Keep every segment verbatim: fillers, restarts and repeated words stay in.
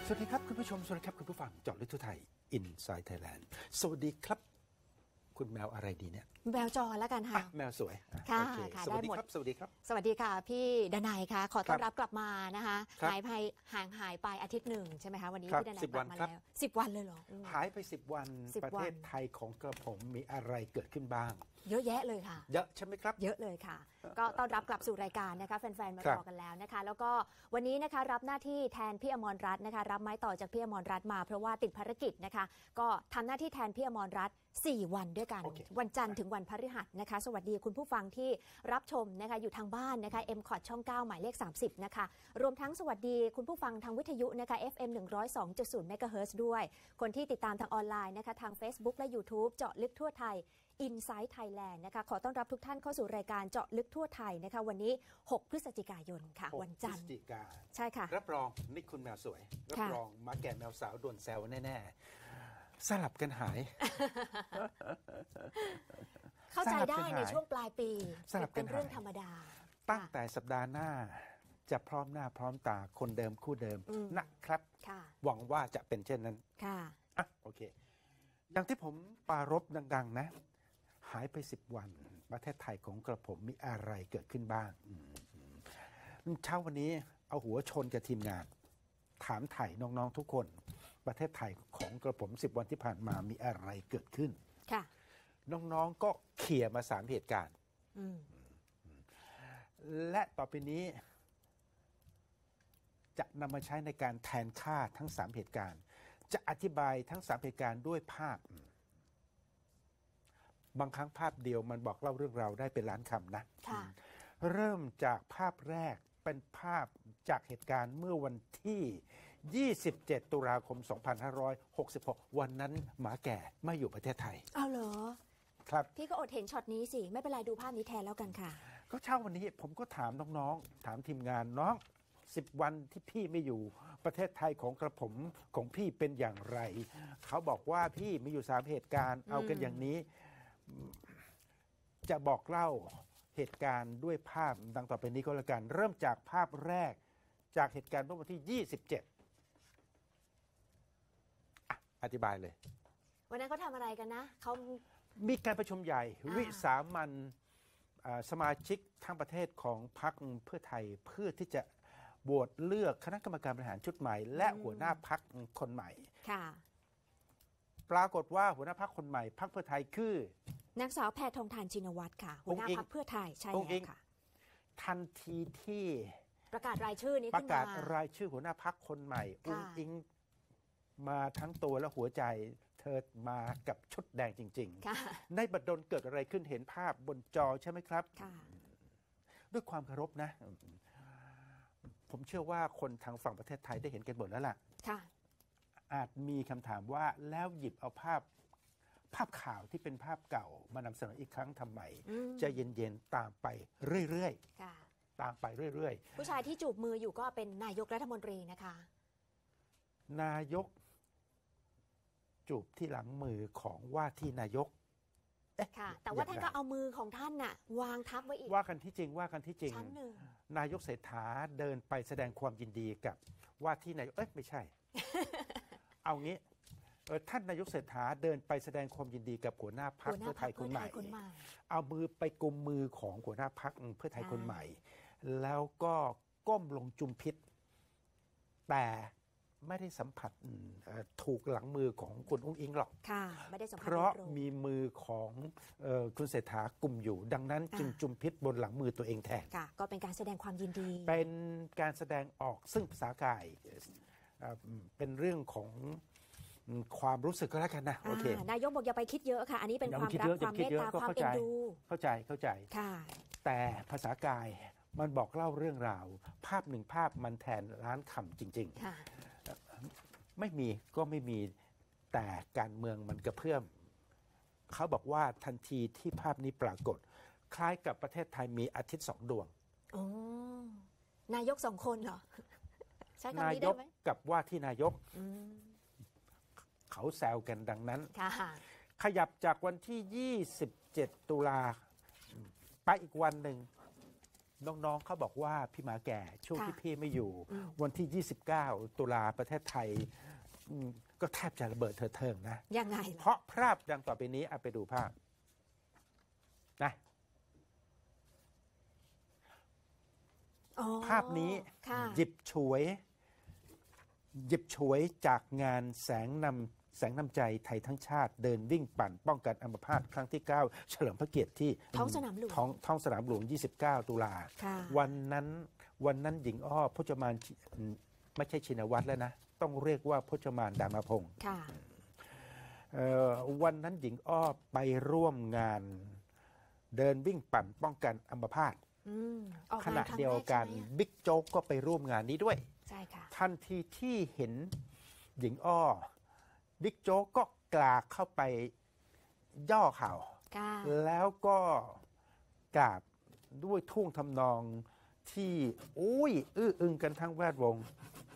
สวัสดีครับคุณผู้ชมสวัสดีครับคุณผู้ฟังเจาะลึกทั่วไทย Inside Thailand สวัสดีครับคุณแมวอะไรดีเนี่ยแมวจอแล้วกันค่ะแมวสวยค่ะสวัสดีครับสวัสดีครับสวัสดีค่ะพี่ดนัยค่ะขอต้อนรับกลับมานะคะหายไปห่างหายไปอาทิตย์หนึ่งใช่ไหมคะวันนี้พี่ดนัยกลับมาแล้วสิบวันเลยเหรอหายไปสิบวันประเทศไทยของกระผมมีอะไรเกิดขึ้นบ้างเยอะแยะเลยค่ะเยอะใช่ไหมครับเยอะเลยค่ะก็ต้อนรับกลับสู่รายการนะคะแฟนๆมารอกันแล้วนะคะแล้วก็วันนี้นะคะรับหน้าที่แทนพี่อมรรัตน์นะคะรับไม้ต่อจากพี่อมรรัตน์มาเพราะว่าติดภารกิจนะคะก็ทำหน้าที่แทนพี่อมรรัตน์สี่วันด้วยกัน okay. วันจันทร์ถึงวันพฤหัสนะคะสวัสดีคุณผู้ฟังที่รับชมนะคะอยู่ทางบ้านนะคะ เอ็ม คอท ช่องเก้าหมายเลขสามสิบนะคะรวมทั้งสวัสดีคุณผู้ฟังทางวิทยุนะคะ เอฟ เอ็ม หนึ่งร้อยสองจุดศูนย์ เมกะเฮิรตซ์ด้วยคนที่ติดตามทางออนไลน์นะคะทาง Facebook และ YouTube เจาะลึกทั่วไทย Inside Thailand นะคะขอต้อนรับทุกท่านเข้าสู่รายการเจาะลึกทั่วไทยนะคะวันนี้หกพฤศจิกายนค่ะวันจันทร์พฤศจิกาใช่ค่ะรับรองนี่คุณแมวสวยรับรองมาแก่แมวสาวโดนแซวแน่ๆสลับกันหายเข้าใจได้ในช่วงปลายปีเป็นเรื่องธรรมดาตั้งแต่สัปดาห์หน้าจะพร้อมหน้าพร้อมตาคนเดิมคู่เดิมนะครับหวังว่าจะเป็นเช่นนั้นค่ะอ่ะโอเคอย่างที่ผมปารภดังๆนะหายไปสิบวันประเทศไทยของกระผมมีอะไรเกิดขึ้นบ้างเช้าวันนี้เอาหัวชนกับทีมงานถามไถ่น้องๆทุกคนประเทศไทยของกระผมสิบวันที่ผ่านมามีอะไรเกิดขึ้นค่ะน้องๆก็เขี่ยมาสามเหตุการณ์และต่อไปนี้จะนำมาใช้ในการแทนค่าทั้งสามเหตุการณ์จะอธิบายทั้งสามเหตุการณ์ด้วยภาพบางครั้งภาพเดียวมันบอกเล่าเรื่องราวได้เป็นล้านคำนะเริ่มจากภาพแรกเป็นภาพจากเหตุการณ์เมื่อวันที่ยี่สิบเจ็ดตุลาคมสองพันห้าร้อยหกสิบหกวันนั้นหมาแก่ไม่อยู่ประเทศไทยเอาเหรอครับพี่ก็อดเห็นช็อตนี้สิไม่เป็นไรดูภาพนี้แทนแล้วกันค่ะก็เช้าวันนี้ผมก็ถามน้องๆถามทีมงานน้องสิบวันที่พี่ไม่อยู่ประเทศไทยของกระผมของพี่เป็นอย่างไรเขาบอกว่าพี่มีอยู่สามเหตุการณ์เอากันอย่างนี้จะบอกเล่าเหตุการณ์ด้วยภาพดังต่อไปนี้ก็แล้วกันเริ่มจากภาพแรกจากเหตุการณ์เมื่อวันที่ยี่สิบเจ็ดอธิบายเลยวันนั้นเขาทำอะไรกันนะเขามีการประชุมใหญ่วิสามัญสมาชิกทั้งประเทศของพรรคเพื่อไทยเพื่อที่จะโหวตเลือกคณะกรรมการบริหารชุดใหม่และหัวหน้าพรรคคนใหม่ค่ะปรากฏว่าหัวหน้าพรรคคนใหม่พรรคเพื่อไทยคือนางสาวแพทองธารชินวัตรค่ะหัวหน้าพรรคเพื่อไทยใช่แล้วค่ะทันทีที่ประกาศรายชื่อนี้ประกาศรายชื่อหัวหน้าพรรคคนใหม่อุ้งอิงมาทั้งตัวและหัวใจเธอมากับชุดแดงจริงๆในบัดดลเกิดอะไรขึ้นเห็นภาพบนจอใช่ไหมครับด้วยความเคารพนะผมเชื่อว่าคนทางฝั่งประเทศไทยได้เห็นกันหมดแล้วล่ะอาจมีคำถามว่าแล้วหยิบเอาภาพภาพข่าวที่เป็นภาพเก่ามานำเสนออีกครั้งทำไมจะเย็นๆตามไปเรื่อยๆตามไปเรื่อยๆผู้ชายที่จูบมืออยู่ก็เป็นนายกรัฐมนตรีนะคะนายกจูบที่หลังมือของว่าที่นายกค่ะแต่ว่าท่านก็เอามือของท่านน่ะวางทับไว้อีกว่ากันที่จริงว่ากันที่จริงนายกเศรษฐาเดินไปแสดงความยินดีกับว่าที่นายกเอ้ยไม่ใช่ เอางี้ท่านนายกเศรษฐาเดินไปแสดงความยินดีกับหัวหน้าพรรคเพื่อไทยคนใหม่เอามือไปกุมมือของหัวหน้าพรรคเพื่อไทยคนใหม่แล้วก็ก้มลงจุมพิษแต่ไม่ได้สัมผัสถูกหลังมือของคุณอุ้งอิงหรอกค่ะไม่ได้สัมผัสเพราะมีมือของคุณเศรษฐากุมอยู่ดังนั้นจึงจุมพิษบนหลังมือตัวเองแทนค่ะก็เป็นการแสดงความยินดีเป็นการแสดงออกซึ่งภาษากายเป็นเรื่องของความรู้สึกก็แล้วกันนะโอเคนายกบอกอย่าไปคิดเยอะค่ะอันนี้เป็นความรักความเมตตาความเอ็นดูเข้าใจเข้าใจค่ะแต่ภาษากายมันบอกเล่าเรื่องราวภาพหนึ่งภาพมันแทนล้านคำจริงๆไม่มีก็ไม่มีแต่การเมืองมันกระเพื่อมเขาบอกว่าทันทีที่ภาพนี้ปรากฏคล้ายกับประเทศไทยมีอาทิตย์สองดวงอ๋อนายกสองคนเหรอใช้คำนี้ได้ไหมนายกกับว่าที่นายกเขาแซวกันดังนั้นขยับจากวันที่ยี่สิบเจ็ดตุลาไปอีกวันหนึ่งน้องๆเขาบอกว่าพี่หมาแก่ช่วงค่ะที่พี่ไม่อยู่อืมวันที่ ยี่สิบเก้า ตุลาประเทศไทยอืมก็แทบจะระเบิดเถิดเทิงนะยังไงเพล่ะราะภาพดังต่อไปนี้เอาไปดูภาพนะอ๋อภาพนี้ค่ะหยิบฉวย หยิบฉวยจากงานแสงนำแสงนำใจไทยทั้งชาติ เดินวิ่งปั่นป้องกันอัมพาตครั้งที่ เก้า เฉลิมพระเกียรติที่ท้องสนามหลวงท้องท้องสนามหลวง ยี่สิบเก้า ตุลาค่ะวันนั้นวันนั้นหญิงอ้อพจมานอืมไม่ใช่ชินวัตรแล้วนะ ต้องเรียกว่าพจมานดามาพงศ์ค่ะเอ่อวันนั้นหญิงอ้อไปร่วมงาน เดินวิ่งปั่นป้องกันอัมพาตอืมออกขงานณะครั้งเดียวแรกันใช่ไหมอะบิ๊กโจ๊กก็ไปร่วมงานนี้ด้วยใช่ค่ะทันทีที่เห็นหญิงอ้อบิ๊กโจ๊กก็กลากเข้าไปย่อเข่าค่ะแล้วก็กราบด้วยท่วงทำนองที่อุ้ยอื้ออึงกันทั้งแวดวง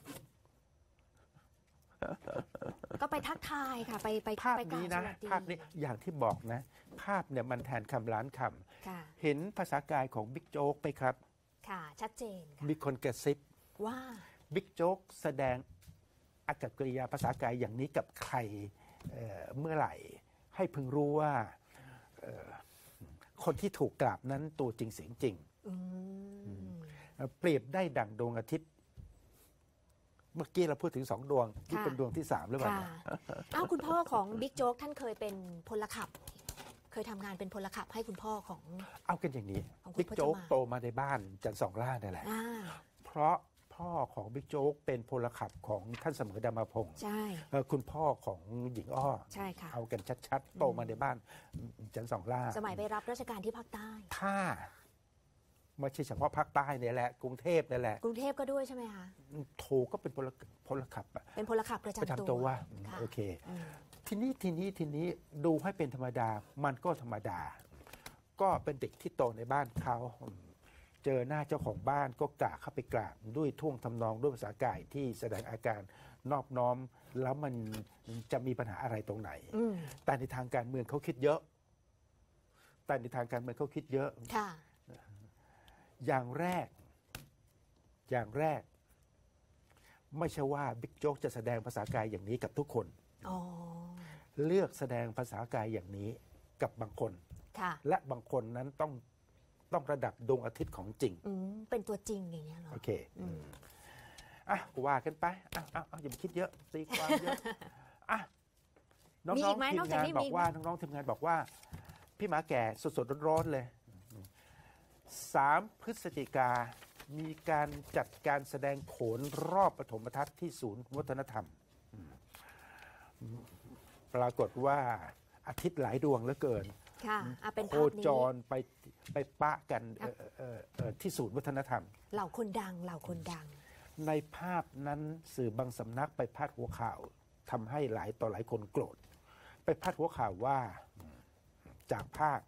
ก็ไปทักทายค่ะ ไปไปภาพไปกล่นี้วนะสวัสดีภาพนี้อย่างที่บอกนะ ภาพเนี่ยมันแทนคำล้านคค่ะำเห็นภาษากายของบิ๊กโจ๊กไหมครับค่ะ ชัดเจนค่ะมีคนกระซิบว่าบิ๊กโจ๊กแสดงอากับกริยาภาษากายอย่างนี้กับใครเอ่อเมื่อไหร่ ให้พึงรู้ว่าเอ่อคนที่ถูกกราบนั้นตัวจริงเสียงจริงอืมเอ่อเปรียบได้ดั่งดวงอาทิตย์ เมื่อกี้เราพูดถึงสองดวงที่ค่ะเป็นดวงที่สามหรือเปล่าค่ะเอ้าคุณพ่อของบิ๊กโจ๊กท่านเคยเป็นพลขับ เคยทำงานเป็นพลขับให้คุณพ่อของเอากันอย่างนี้ของคุณบิ๊กโจ๊กพจมานโตมาในบ้านจันทร์สองล่านั่นแหละอ่าเพราะพ่อของบิ๊กโจ๊กเป็นพลขับของท่านเสมอดามาพงศ์ใช่เอ่อคุณพ่อของหญิงอ้อใช่ค่ะเอากันชัดๆ โตมาในบ้านจันทร์สองล่าสมัยไปรับราชการที่ภาคใต้ถ้าไม่ใช่เฉพาะภาคใต้เนี่ยแหละ กรุงเทพเนี่ยแหละกรุงเทพก็ด้วยใช่ไหมคะโทก็เป็นพลพลขับอะเป็นพลขับประประจำจำตัตัววว่าค่ะโอเคอืมทีนี้ทีนี้ทีนี้ดูให้เป็นธรรมดา มันก็ธรรมดา ก็เป็นเด็กที่โตในบ้านเขา เจอหน้าเจ้าของบ้านก็กราบเข้าไปกราบด้วยท่วงทำนองด้วยภาษากายที่แสดงอาการนอบน้อม แล้วมันจะมีปัญหาอะไรตรงไหนอืมแต่ในทางการเมืองเขาคิดเยอะ แต่ในทางการเมืองเขาคิดเยอะค่ะอย่างแรก อย่างแรก ไม่ใช่ว่าบิ๊กโจ๊กจะแสดงภาษากายอย่างนี้กับทุกคนอ๋อเลือกแสดงภาษากายอย่างนี้กับบางคนค่ะและบางคนนั้นต้องต้องระดับดวงอาทิตย์ของจริงอืม เป็นตัวจริงอย่างเงี้ยเหรอโอเคอืมอ่ะว่ากันไปอ่ะอ่ะอ่ะอย่าไปคิดเยอะตีความเยอะอ่ะน้องมีอีกๆไหมทีนอมกจากงานนี้บอมีกอีกไหมว่าน้องๆทีมงานบอกว่า พี่หมาแก่สดๆร้อนๆเลยสามพฤศจิกามีการจัดการแสดงโขนรอบปฐมทัศน์ที่ศูนย์วัฒนธรรมอืมปรากฏว่าอาทิตย์หลายดวงเหลือเกินค่ะอ่ะเป็นโคภาพนี้จรไปไปปะกันเอ่อเอ่อเอ่อที่ศูนย์วัฒนธรรมเหล่าคนดัง เหล่าคนดังในภาพนั้นสื่อบางสำนักไปพาดหัวข่าวทำให้หลายต่อหลายคนโกรธ ไปพาดหัวข่าวว่าจากภาพ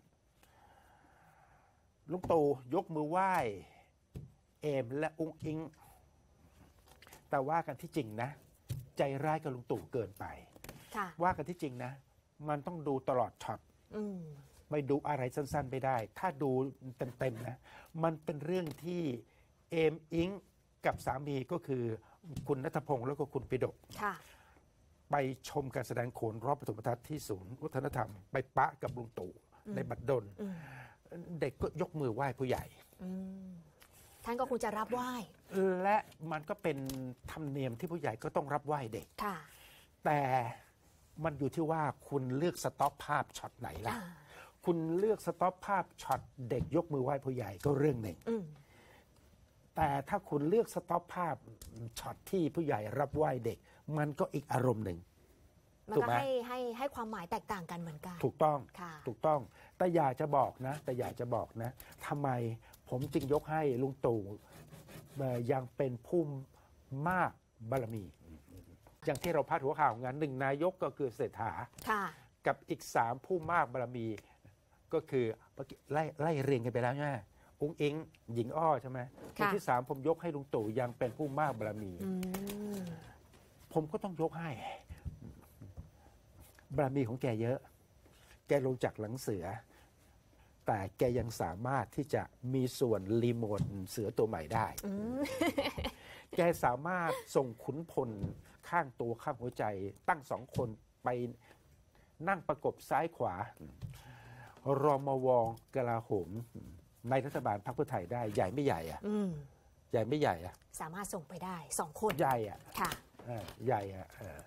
ลุงตู่ยกมือไหว้เอมและอุ้งอิง แต่ว่ากันที่จริงนะ ใจร้ายกับลุงตู่เกินไปค่ะว่ากันที่จริงนะ มันต้องดูตลอดช็อตอืมไม่ดูอะไรสั้นๆไม่ได้ ถ้าดูเต็มๆนะ มันเป็นเรื่องที่เอมอิงกับสามีก็คือคุณณัฐพงศ์แล้วก็คุณปิดกค่ะไปชมการแสดงโขนรอบปฐมทัศน์ที่ศูนย์วัฒนธรรม ไปปะกับลุงตู่อืมในบัดดลอืมเด็กก็ยกมือไหว้ผู้ใหญ่อืม ท่านก็คงจะรับไหว้และมันก็เป็นธรรมเนียมที่ผู้ใหญ่ก็ต้องรับไหว้เด็กค่ะแต่มันอยู่ที่ว่าคุณเลือกสต็อปภาพช็อตไหนล่ะอ่าคุณเลือกสต็อปภาพช็อตเด็กยกมือไหว้ผู้ใหญ่ก็เรื่องหนึ่งอืมแต่ถ้าคุณเลือกสต็อปภาพช็อตที่ผู้ใหญ่รับไหว้เด็ก มันก็อีกอารมณ์หนึ่งมันถูกก็ไหมให้ให้ให้ความหมายแตกต่างกันเหมือนกันถูกต้องค่ะถูกต้อง แต่อยากจะบอกนะ แต่อยากจะบอกนะทำไมผมจึงยกให้ลุงตู่เอ่อยังเป็นผู้มากบารมี อย่างที่เราพาดหัวข่าวงานหนึ่งนายกก็คือเศรษฐาค่ะกับอีกสามผู้มากบารมี ก็คือเมื่อกี้ไล่ไล่เรียงกันไปแล้วใช่ไหมอุ้งอิง หญิงอ้อใช่ไหมคนที่สามผมยกให้ลุงตู่ยังเป็นผู้มากบารมีอืมผมก็ต้องยกให้ บารมีของแกเยอะ แกลงจากหลังเสือแต่แกยังสามารถที่จะมีส่วนรีโมทเสือตัวใหม่ได้ แกสามารถส่งขุนพลข้างตัวข้างหัวใจตั้งสองคนไปนั่งประกบซ้ายขวารมวกลาโหมในรัฐบาลพรรคเพื่อไทยได้ใหญ่ไม่ใหญ่อะใหญ่ไม่ใหญ่อะสามารถส่งไปได้สองคนใหญ่อะค่ะใหญ่อะ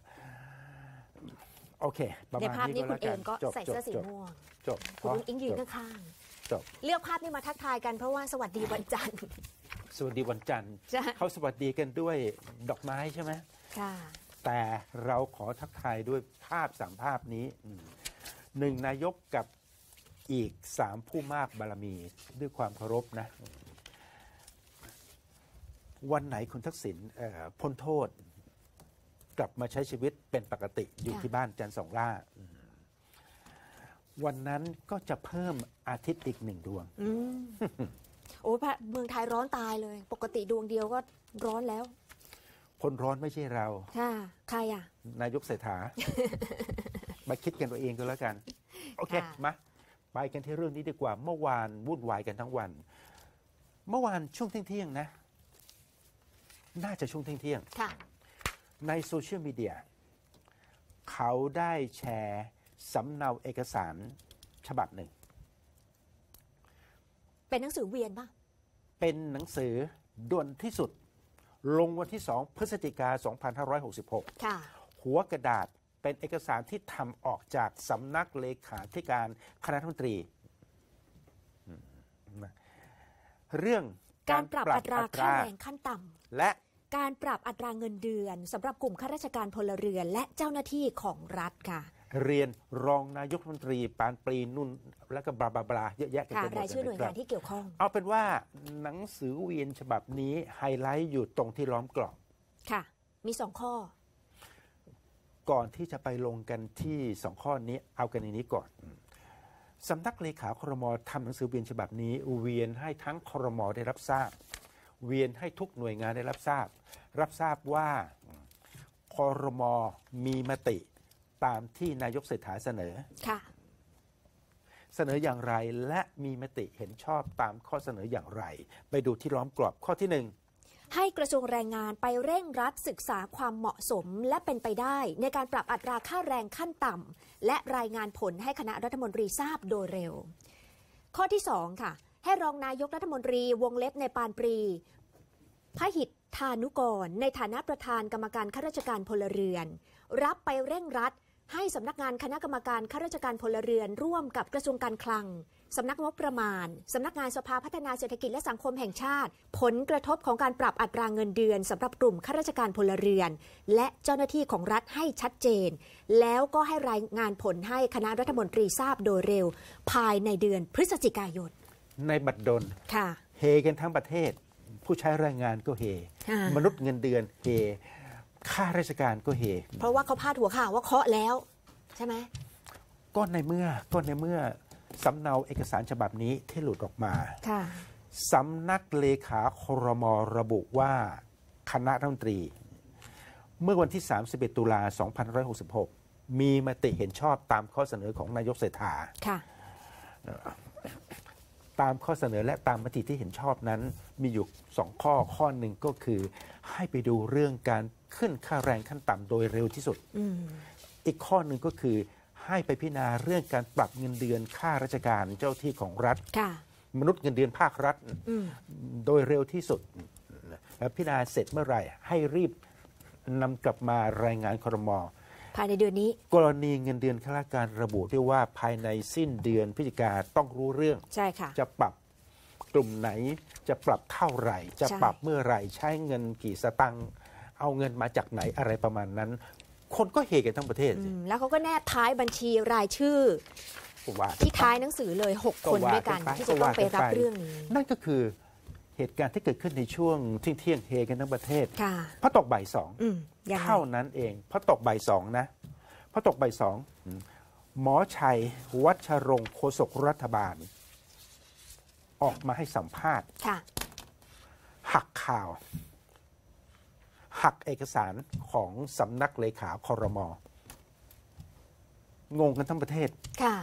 โอเคประมาณนี้ก็แล้วกันก็ใส่เสื้อสีม่วงจบคุณอิงยืนข้างๆจบเลือกภาพนี้มาทักทายกันเพราะว่าสวัสดีวันจันทร์สวัสดีวันจันทร์เขาสวัสดีกันด้วยดอกไม้ใช่ไหมค่ะแต่เราขอทักทายด้วยภาพสามภาพนี้หนึ่งนายกกับอีกสามผู้มากบารมีด้วยความเคารพนะวันไหนคุณทักษิณพ้นโทษกลับมาใช้ชีวิตเป็นปกติอยู่ที่บ้านจันทร์สองล่าวันนั้นก็จะเพิ่มอาทิตย์อีกหนึ่งดวงโอ้เมืองไทยร้อนตายเลยปกติดวงเดียวก็ร้อนแล้วคนร้อนไม่ใช่เราค่ะใครอ่ะนายกเศรษฐา มาคิดกันตัวเองก็แล้วกันโอเคมาไปกันที่เรื่องนี้ดีกว่าเมื่อวานวุ่นวายกันทั้งวันเมื่อวานช่วงเที่ยงๆนะน่าจะช่วงเที่ยงๆในโซเชียลมีเดียเขาได้แชร์สำเนาเอกสารฉบับหนึ่งเป็นหนังสือเวียนป่ะเป็นหนังสือด่วนที่สุดลงวันที่สองพฤศจิกายนสองพันห้าร้อยหกสิบหกค่ะหัวกระดาษเป็นเอกสารที่ทำออกจากสำนักเลขาธิการคณะรัฐมนตรีเรื่องการปรับอัตราค่าแรงขั้นต่ำและการปรับอัตราเงินเดือนสำหรับกลุ่มข้าราชการพลเรือนและเจ้าหน้าที่ของรัฐค่ะเรียนรองนายกรัฐมนตรีปานปรีนุ่นแล้วก็บลาบลาบลาเยอะแยะกันไปหมดรายชื่อหน่วยงานที่เกี่ยวข้องเอาเป็นว่าหนังสือเวียนฉบับนี้ไฮไลท์อยู่ตรงที่ล้อมกรอบค่ะมีสองข้อก่อนที่จะไปลงกันที่สองข้อนี้เอากันในนี้ก่อนสำนักเลขาครม.ทำหนังสือเวียนฉบับนี้เวียนให้ทั้งครม.ได้รับทราบเวียนให้ทุกหน่วยงานได้รับทราบรับทราบว่าครม.มีมติตามที่นายกเศรษฐาเสนอค่ะเสนออย่างไรและมีมติเห็นชอบตามข้อเสนออย่างไรไปดูที่ล้อมกรอบข้อที่หนึ่งให้กระทรวงแรงงานไปเร่งรัดศึกษาความเหมาะสมและเป็นไปได้ในการปรับอัตราค่าแรงขั้นต่ำและรายงานผลให้คณะรัฐมนตรีทราบโดยเร็วข้อที่สองค่ะให้รองนายกรัฐมนตรีวงเล็บในปานปรีพหิทธานุกรในฐานะประธานกรรมการข้าราชการพลเรือนรับไปเร่งรัดให้สำนักงานคณะกรรมการข้าราชการพลเรือนร่วมกับกระทรวงการคลังสำนักงบประมาณสำนักงานสภาพัฒนาเศรษฐกิจและสังคมแห่งชาติผลกระทบของการปรับอัตราเงินเดือนสำหรับกลุ่มข้าราชการพลเรือนและเจ้าหน้าที่ของรัฐให้ชัดเจนแล้วก็ให้รายงานผลให้คณะรัฐมนตรีทราบโดยเร็วภายในเดือนพฤศจิกายนในบัดดลค่ะเฮกันทั้งประเทศผู้ใช้แรงงานก็เฮมนุษย์เงินเดือนเฮข้าราชการก็เฮเพราะว่าเขาพาดหัวข่าวว่าเคาะแล้วใช่ไหมก็ในเมื่อก็ในเมื่อสำเนาเอกสารฉบับนี้ที่หลุดออกมาสำนักเลขาครม.ระบุว่าคณะรัฐมนตรีเมื่อวันที่สามสิบเอ็ดตุลาสองพันห้าร้อยหกสิบหกมีมติเห็นชอบตามข้อเสนอของนายกเศรษฐาตามข้อเสนอและตามมติที่เห็นชอบนั้นมีอยู่สองข้อข้อหนึ่งก็คือให้ไปดูเรื่องการขึ้นค่าแรงขั้นต่ำโดยเร็วที่สุด อ, อีกข้อหนึ่งก็คือให้ไปพิจารณาเรื่องการปรับเงินเดือนข้าราชการเจ้าที่ของรัฐมนุษย์เงินเดือนภาครัฐโดยเร็วที่สุดและพิจารณาเสร็จเมื่อไหร่ให้รีบนำกลับมารายงานครม. ภายในเดือนนี้กรณีเงินเดือนข้าราชการระบุด้วยว่าภายในสิ้นเดือนพฤศจิกาต้องรู้เรื่องใช่ค่ะจะปรับกลุ่มไหนจะปรับเท่าไหร่จะปรับเมื่อไหร่ใช้เงินกี่สตังค์เอาเงินมาจากไหนอะไรประมาณนั้นคนก็เฮกันทั้งประเทศแล้วเขาก็แนบท้ายบัญชีรายชื่อที่ท้ายหนังสือเลยหกคนด้วยกันที่จะต้องไปรับเรื่องนี้นั่นก็คือเหตุการณ์ที่เกิดขึ้นในช่วงเที่ยงเฮกันทั้งประเทศพอตกบ่ายสองเท่านั้นเองพอตกบ่ายสองนะพอตกบ่ายสองหมอชัยวัชรงค์โฆษกรัฐบาลออกมาให้สัมภาษณ์หักข่าวหักเอกสารของสำนักเลขาครม.งงกันทั้งประเทศค่ะ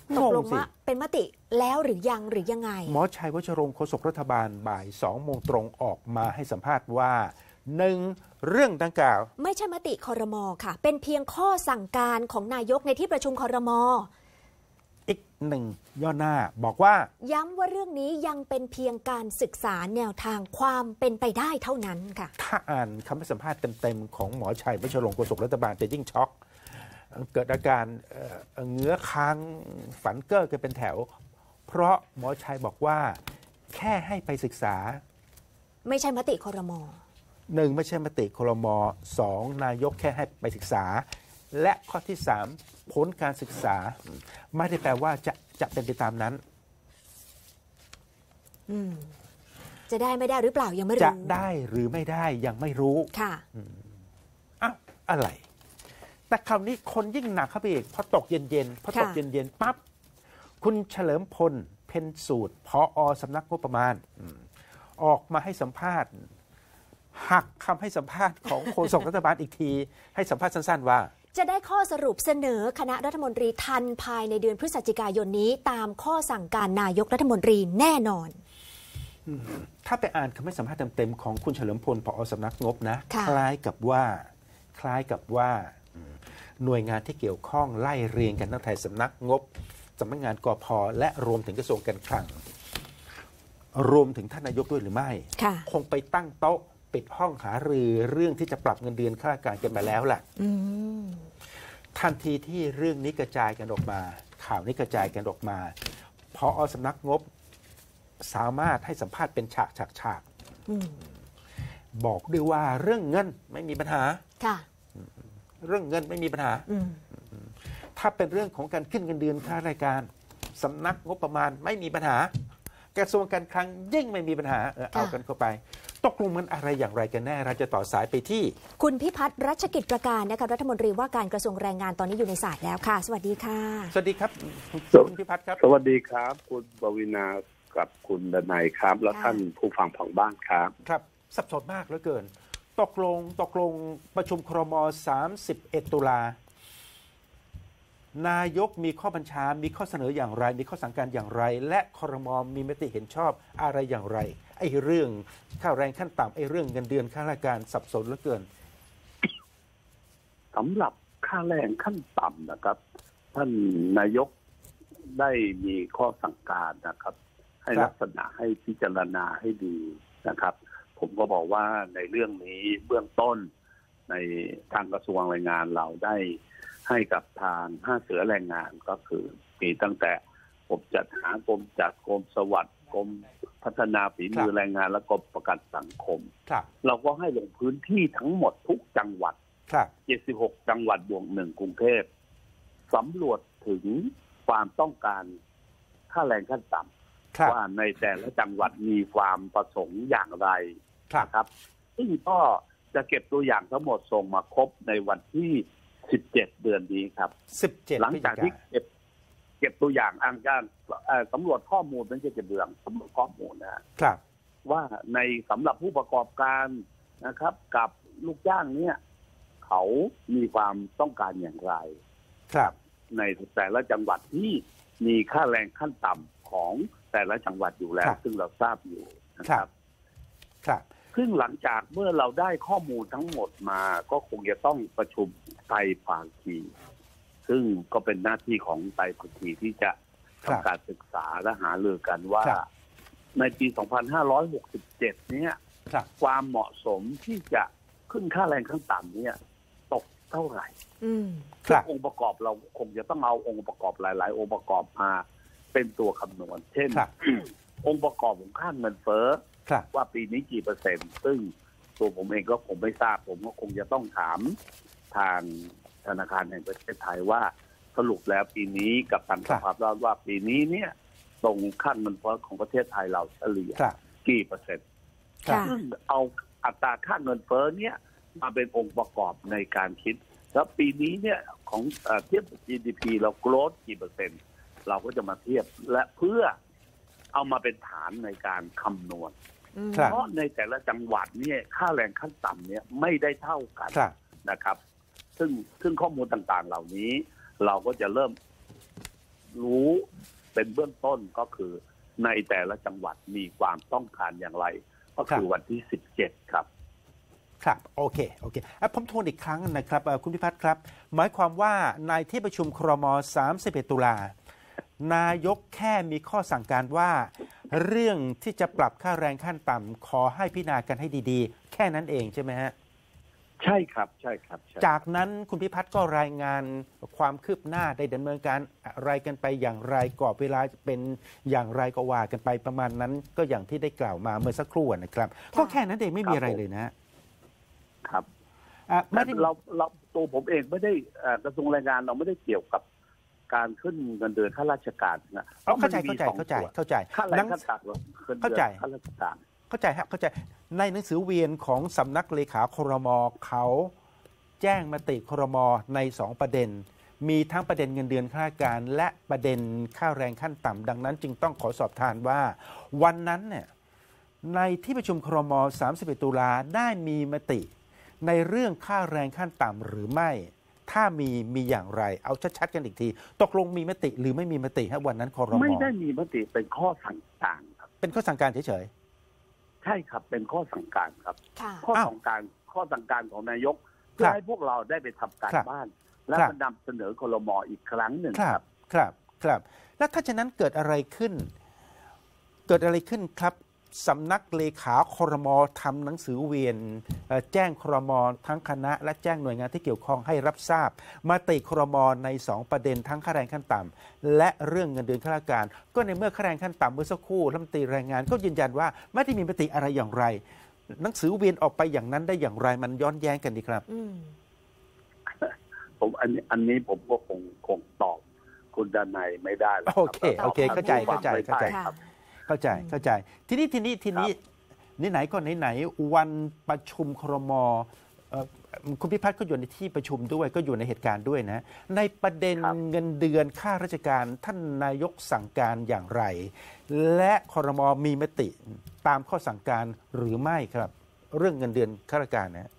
ตกลงว่าเป็นมติแล้วหรือยังหรือยังไงหมอชัยวชรงค์โฆษกรัฐบาลบ่ายสองโมงตรงออกมาให้สัมภาษณ์ว่าหนึ่งเรื่องดังกล่าวไม่ใช่มติครม.ค่ะเป็นเพียงข้อสั่งการของนายกในที่ประชุมครม. อีกหนึ่งย่อหน้าบอกว่าย้ำว่าเรื่องนี้ยังเป็นเพียงการศึกษาแนวทางความเป็นไปได้เท่านั้นค่ะถ้าอ่านคำให้สัมภาษณ์เต็มๆของหมอชัยวชรงค์โฆษกรัฐบาลจะยิ่งช็อกเกิดอาการเงื้อค้างฝันเก้อกันเป็นแถวเพราะหมอชัยบอกว่าแค่ให้ไปศึกษาไม่ใช่มติครม. หนึ่งไม่ใช่มติครม.สองนายกแค่ให้ไปศึกษาและข้อที่สามผลการศึกษาไม่ได้แปลว่าจะจะเป็นไปตามนั้นจะได้ไม่ได้หรือเปล่ายังไม่รู้จะได้หรือไม่ได้ยังไม่รู้ค่ะอ้าวอะไรแต่คราวนี้คนยิ่งหนักเข้าไปอีกพอตกเย็นๆพอตกเย็นๆปั๊บคุณเฉลิมพลเพ็ญสูตรผอ.สำนักงบประมาณออกมาให้สัมภาษณ์หักคำให้สัมภาษณ์ของโฆษกรัฐบาลอีกทีให้สัมภาษณ์สั้นๆว่าจะได้ข้อสรุปเสนอคณะรัฐมนตรีทันภายในเดือนพฤศจิกายนนี้ตามข้อสั่งการนายกรัฐมนตรีแน่นอนถ้าไปอ่านคำให้สัมภาษณ์เต็มๆของคุณเฉลิมพลผอ.สำนักงบนะคล้ายกับว่าคล้ายกับว่าหน่วยงานที่เกี่ยวข้องไล่เรียงกันตั้งแต่สำนักงบสำนักงานกพ.และรวมถึงกระทรวงการคลังรวมถึงท่านนายกด้วยหรือไม่คงไปตั้งโต๊ะปิดห้องหารือเรื่องที่จะปรับเงินเดือนข้าราชการกันมาแล้วแหละทันทีที่เรื่องนี้กระจายกันออกมาข่าวนี้กระจายกันออกมาพอสำนักงบสามารถให้สัมภาษณ์เป็นฉากฉากฉากบอกด้วยว่าเรื่องเงินไม่มีปัญหาค่ะเรื่องเงินไม่มีปัญหาถ้าเป็นเรื่องของการขึ้นเงินเดือนข้าราชการสำนักงบประมาณไม่มีปัญหากระทรวงการคลังยิ่งไม่มีปัญหาเออเอากันเข้าไปตกลงมันอะไรอย่างไรกันแน่เราจะต่อสายไปที่คุณพิพัฒน์รัชกิจประการนะคะรัฐมนตรีว่าการกระทรวงแรงงานตอนนี้อยู่ในสายแล้วค่ะสวัสดีค่ะสวัสดีครับคุณพิพัฒน์ครับสวัสดีครับคุณปวีณากับคุณดนัยครับแล้วท่านผู้ฟังผังบ้านครับครับสับสนมากเหลือเกินตกลงตกลงประชุมครม.สามสิบเอ็ดตุลานายกมีข้อบัญชามีข้อเสนออย่างไรมีข้อสั่งการอย่างไรและครม.มีมติเห็นชอบอะไรอย่างไรไอ้เรื่องค่าแรงขั้นต่ำไอ้เรื่องเงินเดือนข้าราชการสับสนเหลือเกินสำหรับค่าแรงขั้นต่ำนะครับท่านนายกได้มีข้อสั่งการนะครับให้ลักษณะให้พิจารณาให้ดีนะครับผมก็บอกว่าในเรื่องนี้เบื้องต้นในทางกระทรวงแรงงานเราได้ให้กับทางห้าเสือแรงงานก็คือมีตั้งแต่กรมจัดหากรมจัดกรมสวัสดิ์กรมพัฒนาฝีมือแรงงานและกรมประกันสังคมเราก็ให้ลงพื้นที่ทั้งหมดทุกจังหวัดเจ็ดสิบหกจังหวัดบวกหนึ่งกรุงเทพสำรวจถึงความต้องการค่าแรงขั้นต่ำว่าในแต่ละจังหวัดมีความประสงค์อย่างไรครับซึ่งก็จะเก็บตัวอย่างทั้งหมดส่งมาครบในวันที่สิบเจ็ดเดือนนี้ครับสิบเจ็ดหลังจากที่เก็บเก็บตัวอย่างอ่านการสำรวจข้อมูลไม่ใช่เก็บตัวอย่างสำรวจข้อมูลนะครับว่าในสำหรับผู้ประกอบการนะครับกับลูกจ้างเนี่ยเขามีความต้องการอย่างไรครับในแต่ละจังหวัดที่มีค่าแรงขั้นต่ำของแต่ละจังหวัดอยู่แล้วซึ่งเราทราบอยู่นะครับครับซึ่งหลังจากเมื่อเราได้ข้อมูลทั้งหมดมาก็คงจะต้องประชุมไตรภาคีซึ่งก็เป็นหน้าที่ของไตรภาคีที่จะทำการศึกษาและหารือกันว่าในปี สองพันห้าร้อยหกสิบเจ็ด เนี่ยความเหมาะสมที่จะขึ้นค่าแรงขั้นต่ำเนี่ยตกเท่าไหร่ซึ่งองค์ประกอบเราคงจะต้องเอาองค์ประกอบหลายๆองค์ประกอบมาเป็นตัวคำนวณเช่น องค์ประกอบของค่าเงินเฟ้อว่าปีนี้กี่เปอร์เซ็นต์ซึ่งตัวผมเองก็ผมไม่ทราบผมก็คงจะต้องถามทางธนาคารแห่งประเทศไทยว่าสรุปแล้วปีนี้กับทางสภาพเราว่าปีนี้เนี่ยตรงค่าเงินเฟ้อของประเทศไทยเราเฉลี่ยกี่เปอร์เซ็นต์ซึ่งเอาอัตราค่าเงินเฟ้อเนี่ยมาเป็นองค์ประกอบในการคิดแล้วปีนี้เนี่ยของเทียบ จี ดี พี เราโกรธกี่เปอร์เซ็นต์เราก็จะมาเทียบและเพื่อเอามาเป็นฐานในการคำนวณเพราะในแต่ละจังหวัดเนี่ยค่าแรงขั้นต่ำเนี่ยไม่ได้เท่ากันนะครับซึ่งซึ่งข้อมูลต่างๆเหล่านี้เราก็จะเริ่มรู้เป็นเบื้องต้นก็คือในแต่ละจังหวัดมีความต้องการอย่างไรก็คือวันที่สิบเจ็ดครับครับโอเคโอเคผมทวนอีกครั้งนะครับคุณพิพัฒน์ครับหมายความว่าในที่ประชุมครม.สามสิบเอ็ดตุลานายกแค่มีข้อสั่งการว่าเรื่องที่จะปรับค่าแรงขั้นต่ำขอให้พิจารณากันให้ดีๆแค่นั้นเองใช่ไหมฮะใช่ครับใช่ครับจากนั้นคุณพิพัฒน์ก็รายงานความคืบหน้าได้ดำเนินการอะไรกันไปอย่างไรกรอบเวลาเป็นอย่างไรก็ว่ากันไปประมาณนั้นก็อย่างที่ได้กล่าวมาเมื่อสักครู่นะครับก็แค่นั้นเองไม่มีอะไรเลยนะครับแต่เราเราตัวผมเองไม่ได้กระทรวงแรงงานเราไม่ได้เกี่ยวกับการขึ้นเงินเดือนข้าราชการนะเข้าใจเข้าใจเข้าใจเข้าใจค่าแรงขั้นต่ำเข้าใจข้าราชการเข้าใจครับเข้าใจในหนังสือเวียนของสำนักเลขาครม.เขาแจ้งมติครม.ในสองประเด็นมีทั้งประเด็นเงินเดือนข้าราชการและประเด็นค่าแรงขั้นต่ำดังนั้นจึงต้องขอสอบทานว่าวันนั้นเนี่ยในที่ประชุมครม.สามสิบเอ็ดตุลาได้มีมติในเรื่องค่าแรงขั้นต่ำหรือไม่ถ้ามีมีอย่างไรเอาชัดๆกันอีกทีตกลงมีมติหรือไม่มีมติฮะวันนั้นครม. ไม่ได้มีมติเป็นข้อสั่งการครับเป็นข้อสั่งการเฉยๆใช่ครับเป็นข้อสั่งการครับข้อสั่งการข้อสั่งการของนายกเพื่อให้พวกเราได้ไปทำการบ้านและนำเสนอครม.อีกครั้งหนึ่งครับครับครับแล้วถ้าฉะนั้นเกิดอะไรขึ้นเกิดอะไรขึ้นครับสำนักเลขาครม.ทำหนังสือเวียนแจ้งครม.ทั้งคณะและแจ้งหน่วยงานที่เกี่ยวข้องให้รับทราบมติครม.ในสองประเด็นทั้งค่าแรงขั้นต่ำและเรื่องเงินเดือนข้าราชการก็ในเมื่อค่าแรงขั้นต่ำเมื่อสักครู่รัฐมนตรีแรงงานก็ยืนยันว่าไม่ได้มีมติอะไรอย่างไรหนังสือเวียนออกไปอย่างนั้นได้อย่างไรมันย้อนแย้งกันดีครับผมอันนี้อันนี้ผมก็คงคงตอบคุณดนัยไม่ได้โอเคโอเคเข้าใจเข้าใจเข้าใจเข้าใจเข้าใจทีนี้ทีนี้ทีนี้นี่ไหนก็ไหนไหนวันประชุมครม.คุณพิพัฒน์ก็อยู่ในที่ประชุมด้วยก็อยู่ในเหตุการณ์ด้วยนะในประเด็นเงินเดือนข้าราชการท่านนายกสั่งการอย่างไรและครม.มีมติตามข้อสั่งการหรือไม่ครับเรื่องเงินเดือนข้าราชการนะ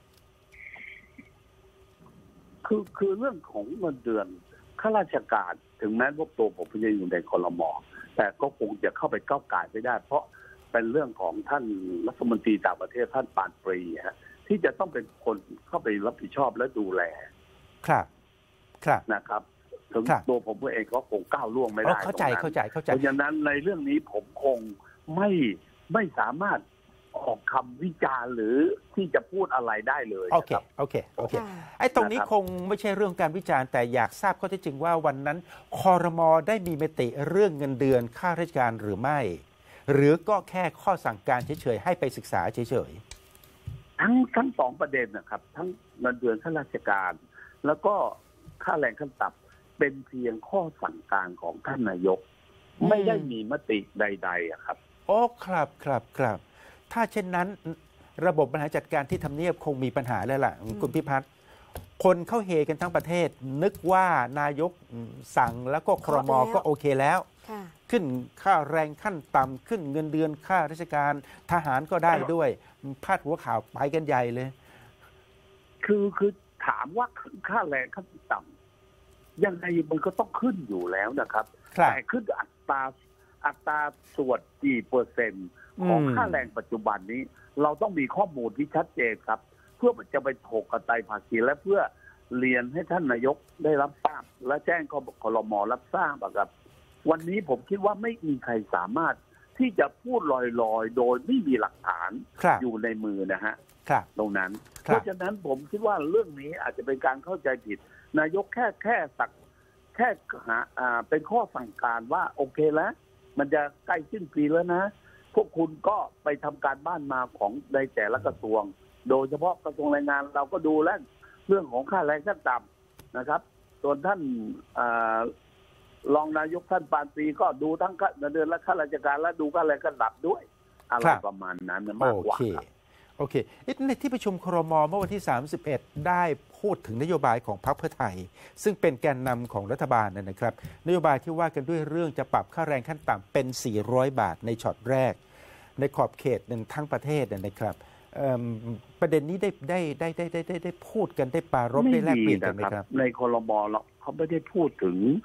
คือคือเรื่องของเงินเดือนข้าราชการถึงแม้พวกตัวผมจะอยู่ในครม.แต่ก็คงจะเข้าไปก้าวก่ายไม่ได้เพราะเป็นเรื่องของท่านรัฐมนตรีต่างประเทศท่านปานปรีฮะที่จะต้องเป็นคนเข้าไปรับผิดชอบและดูแลครับครับนะครับถึงตัวผมเองก็คงก้าวล่วงไม่ได้เข้าใจเข้าใจเข้าใจเพราะฉะนั้นในเรื่องนี้ผมคงไม่ไม่สามารถออกคำวิจารณ์หรือที่จะพูดอะไรได้เลยโอเคโอเคโอเคไอ้ตรงนี้คงไม่ใช่เรื่องการวิจารณ์แต่อยากทราบข้อเท็จจริงว่าวันนั้นครม.ได้มีมติเรื่องเงินเดือนข้าราชการหรือไม่หรือก็แค่ข้อสั่งการเฉยๆให้ไปศึกษาเฉยๆทั้งทั้งสองประเด็นนะครับทั้งเงินเดือนข้าราชการแล้วก็ค่าแรงขั้นต่ำเป็นเพียงข้อสั่งการของท่านนายกไม่ได้มีมติใดๆครับโอ้ครับครับครับถ้าเช่นนั้นระบบบริหารจัดการที่ทำเนียบคงมีปัญหาแล้วล่ะคุณพิพัฒน์คนเข้าเฮกันทั้งประเทศนึกว่านายกสั่งแล้วก็ครม.ก็โอเคแล้วขึ้นค่าแรงขั้นต่ำขึ้นเงินเดือนข้าราชการทหารก็ได้ด้วยพาดหัวข่าวไปกันใหญ่เลยคือคือถามว่าขึ้นค่าแรงขั้นต่ำยังไงมันก็ต้องขึ้นอยู่แล้วนะครับแต่ขึ้นอัตราอัตราส่วนกี่เปอร์เซ็นต์ของค่าแรงปัจจุบันนี้เราต้องมีข้อมูลที่ชัดเจนครับเพื่อจะไปถกกับไตรภาคีและเพื่อเรียนให้ท่านนายกได้รับทราบและแจ้งครม.รับทราบครับวันนี้ผมคิดว่าไม่มีใครสามารถที่จะพูดลอยๆโดยไม่มีหลักฐานอยู่ในมือนะฮะตรงนั้นเพราะฉะนั้นผมคิดว่าเรื่องนี้อาจจะเป็นการเข้าใจผิดนายกแค่แค่สักแค่หาอ่าเป็นข้อสั่งการว่าโอเคแล้วมันจะใกล้สิ้นปีแล้วนะพวกคุณก็ไปทำการบ้านมาของในแต่ละกระทรวงโดยเฉพาะกระทรวงแรงงานเราก็ดูแลเรื่องของค่าแรงขั้นต่ำนะครับส่วนท่านรองนายกท่านปานปรีก็ดูทั้งเงินเดือนและข้าราชการและดูค่าแรงขั้นต่ำด้วยอะไรประมาณนั้นมากกว่าโอเคในที่ประชุมครม.เมื่อวันที่สามสิบเอ็ดได้พูดถึงนโยบายของพรรคเพื่อไทยซึ่งเป็นแกนนำของรัฐบาลนะครับนโยบายที่ว่ากันด้วยเรื่องจะปรับค่าแรงขั้นต่ำเป็นสี่ร้อยบาทในช็อตแรกในขอบเขตหนึ่งทั้งประเทศนะครับประเด็นนี้ได้ได้ได้ได้ได้ได้ได้พูดกันได้ปรารภได้แลกเปลี่ยนกันไหมครับในครม.เราเขาไม่ได้พูดถึง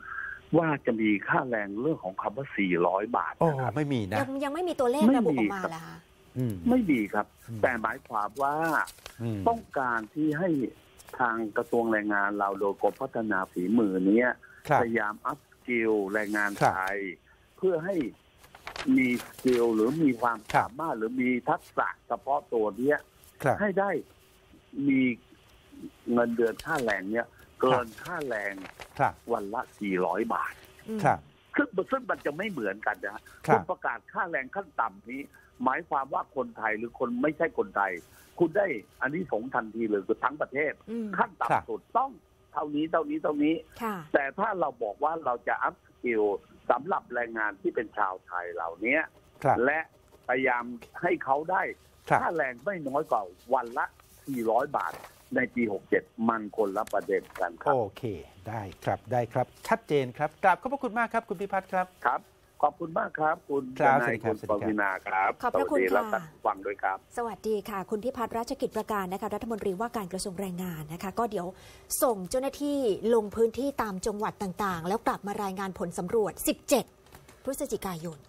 ว่าจะมีค่าแรงเรื่องของคำว่าสี่ร้อยบาทโอ้นะครับไม่มีนะยังยังไม่มีตัวเลขไม่มีระบุออกมาเหรอคะอืมไม่มีครับอืมแต่หมายความว่าอืมต้องการที่ให้ทางกระทรวงแรงงานเราโดยกรมพัฒนาฝีมือเนี้ยครับพยายามอัพสกิลแรงงานครับไทย เพื่อให้มีสกิลหรือมีความครับสามารถหรือมีทักษะเฉพาะตัวเนี้ยครับให้ได้มีเงินเดือนค่าแรงเนี้ยเกินค่าแรงครับวันละสี่ร้อยบาทอืมครับซึ่งซึ่งมันจะไม่เหมือนกันนะฮะครับคุณประกาศค่าแรงขั้นต่ำนี้ หมายความว่าคนไทยหรือคนไม่ใช่คนไทย คุณได้อันนี้สงส์ทันทีเลยคือทั้งประเทศอืมขั้นครับต่ำสุดต้องเท่านี้เท่านี้เท่านี้ค่ะแต่ถ้าเราบอกว่าเราจะอัพสกิลสำหรับแรงงานที่เป็นชาวไทยเหล่านี้ครับและพยายามให้เขาได้ครับค่าแรงไม่น้อยกว่าวันละสี่ร้อยบาทในปีหกเจ็ดมันคนละประเด็นกันครับโอเค ได้ครับได้ครับ ชัดเจนครับกราบขอบพระคุณมากครับ คุณพิพัฒน์ครับครับ ขอบคุณมากครับ คุณครับนายสวัคุสณดีปครับวีนาครับขอบพระคุณสวัสดีค่ะและท่านฟังด้วยครับสวัสดีค่ะ คุณพิพัฒน์ราชกิจประการนะคะรัฐมนตรีว่าการกระทรวงแรงงานนะคะ ก็เดี๋ยวส่งเจ้าหน้าที่ลงพื้นที่ตามจังหวัดต่างๆ แล้วกลับมารายงานผลสำรวจ สิบเจ็ด พฤศจิกายน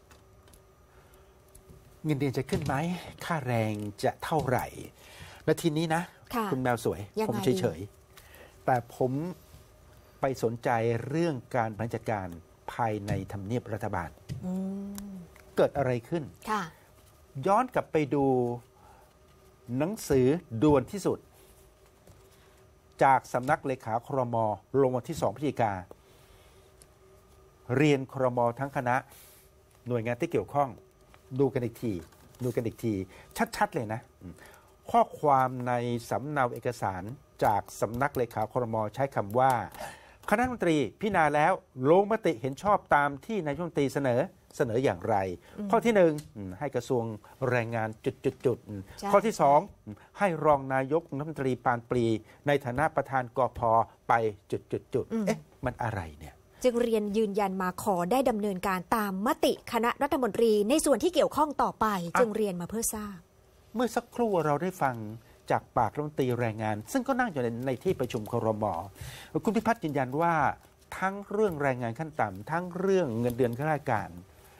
เงินเดือนจะขึ้นไหม ค่าแรงจะเท่าไหร่ และทีนี้นะค่ะณแมวสวยยังผมไงเฉยๆ แต่ผมไปสนใจเรื่องการบริหารจัดการภายในทำเนียบรัฐบาลอืมเกิดอะไรขึ้นค่ะย้อนกลับไปดูหนังสือด่วนที่สุด จากสำนักเลขาครม.ลงวันที่สองพฤศจิกา เรียนครม.ทั้งคณะ หน่วยงานที่เกี่ยวข้อง ดูกันอีกทีดูกันอีกที ชัด ๆ เลยนะ ข้อความในสำเนาเอกสารจากสำนักเลขาครม.ใช้คำว่า คณะรัฐมนตรีพิจารณาแล้วลงมติเห็นชอบตามที่นายกรัฐมนตรีเสนอเสนออย่างไร ข้อที่หนึ่งให้กระทรวงแรงงานจุดๆใช่ๆข้อที่สองให้รองนายกรัฐมนตรีปานปรีในฐานะประธานกพไปจุดๆๆเอ๊ะมันอะไรเนี่ยจึงเรียนยืนยันมาขอได้ดำเนินการตามมติคณะรัฐมนตรีในส่วนที่เกี่ยวข้องต่อไป จึงเรียนมาเพื่อทราบเมื่อสักครู่เราได้ฟังจากปากรัฐมนตรีแรงงาน ซึ่งก็นั่งอยู่ในในที่ประชุมครม.คุณพิพัฒน์ยืนยันว่าทั้งเรื่องแรงงานขั้นต่ำทั้งเรื่องเงินเดือนข้าราชการ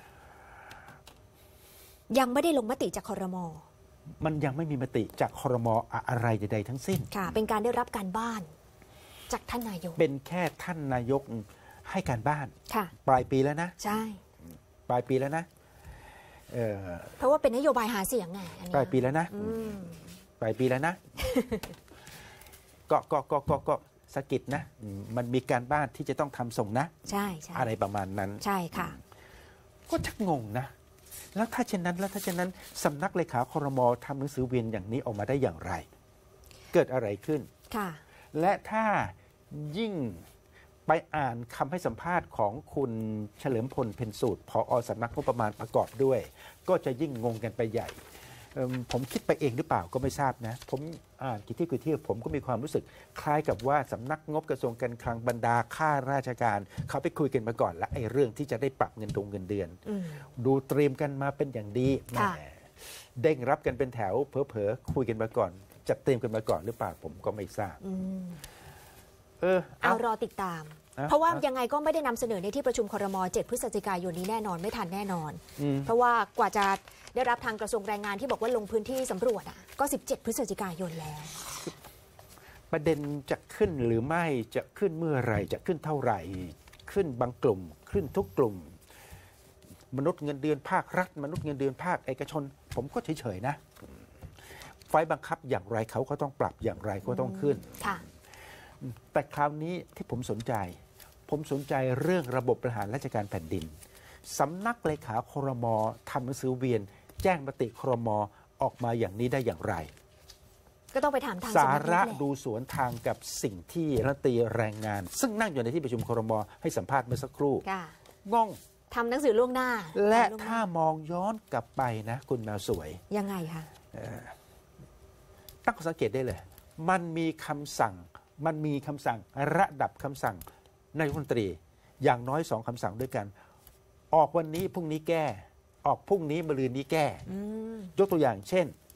ยังไม่ได้ลงมติจากครม. มันยังไม่มีมติจากครม.อะไรใดๆทั้งสิ้นค่ะ เป็นการได้รับการบ้าน จากท่านนายกเป็นแค่ท่านนายกให้การบ้านค่ะปลายปีแล้วนะใช่ปลายปีแล้วนะเอ่อเพราะว่าเป็นนโยบายหาเสียงไงอันเนี้ยปลายปีแล้วนะอืมปลายปีแล้วนะ ก็ก็ก็ก็ก็สะกิดนะอืมมันมีการบ้านที่จะต้องทำส่งนะใช่ใช่อะไรประมาณนั้นใช่ค่ะก็ชักงงนะ แล้วถ้าเช่นนั้น แล้วถ้าเช่นนั้นสำนักเลขาครม.ทำหนังสือเวียนอย่างนี้ออกมาได้อย่างไร เกิดอะไรขึ้นค่ะและถ้ายิ่งไปอ่านคำให้สัมภาษณ์ของคุณเฉลิมพลเพ็ญสูตรผอ.สำนักงบประมาณประกอบด้วย ก็จะยิ่งงงกันไปใหญ่เอิ่มผมคิดไปเองหรือเปล่าก็ไม่ทราบนะ ผมอ่านกี่ที่กี่ที่ผมก็มีความรู้สึก คล้ายกับว่าสำนักงบกระทรวงการคลังบรรดาข้าราชการ เขาไปคุยกันมาก่อนและไอ้เรื่องที่จะได้ปรับเงินตรงเงินเดือนอืมดูเตรียมกันมาเป็นอย่างดีแหมค่ะเด้งรับกันเป็นแถวเผลอๆคุยกันมาก่อนจัดเตรียมกันมาก่อนหรือเปล่าผมก็ไม่ทราบอืมเออเอาเอารอติดตามเอาเพราะว่าเอายังไงก็ไม่ได้นำเสนอในที่ประชุมครม. เจ็ดพฤศจิกายนนี้แน่นอนไม่ทันแน่นอนอืมเพราะว่ากว่าจะได้รับทางกระทรวงแรงงานที่บอกว่าลงพื้นที่สำรวจอ่ะก็ สิบเจ็ด พฤศจิกายนแล้วประเด็นจะขึ้นหรือไม่จะขึ้นเมื่อไหรจะขึ้นเท่าไหร่ ขึ้นบางกลุ่ม ขึ้นทุกกลุ่ม มนุษย์เงินเดือนภาครัฐ มนุษย์เงินเดือนภาคเอกชน ผมก็เฉยๆนะ ไฟบังคับอย่างไรเขาก็ต้องปรับอย่างไรก็ต้องขึ้นค่ะแต่คราวนี้ที่ผมสนใจ ผมสนใจเรื่องระบบบริหารราชการแผ่นดินสำนักเลขาครม.ทำหนังสือเวียน แจ้งมติครม.ออกมาอย่างนี้ได้อย่างไรก็ต้องไปถามทางสาสำนักงบระแหละดูสวนทางกับสิ่งที่รัฐมนตรีแรงงาน ซึ่งนั่งอยู่ในที่ประชุมครม.ให้สัมภาษณ์เมื่อสักครู่ค่ะงงทำหนังสือล่วงหน้าและทำล่วงหน้ถ้ามองย้อนกลับไปนะ คุณแมวสวยยังไงคะตั้งข้อสังเกตได้เลย มันมีคำสั่ง มันมีคำสั่งระดับคำสั่งนายกรัฐมนตรี อย่างน้อยสองคำสั่งด้วยกัน ออกวันนี้พรุ่งนี้แก้ ออกพรุ่งนี้มะรืนนี้แก้อืมยกตัวอย่างเช่น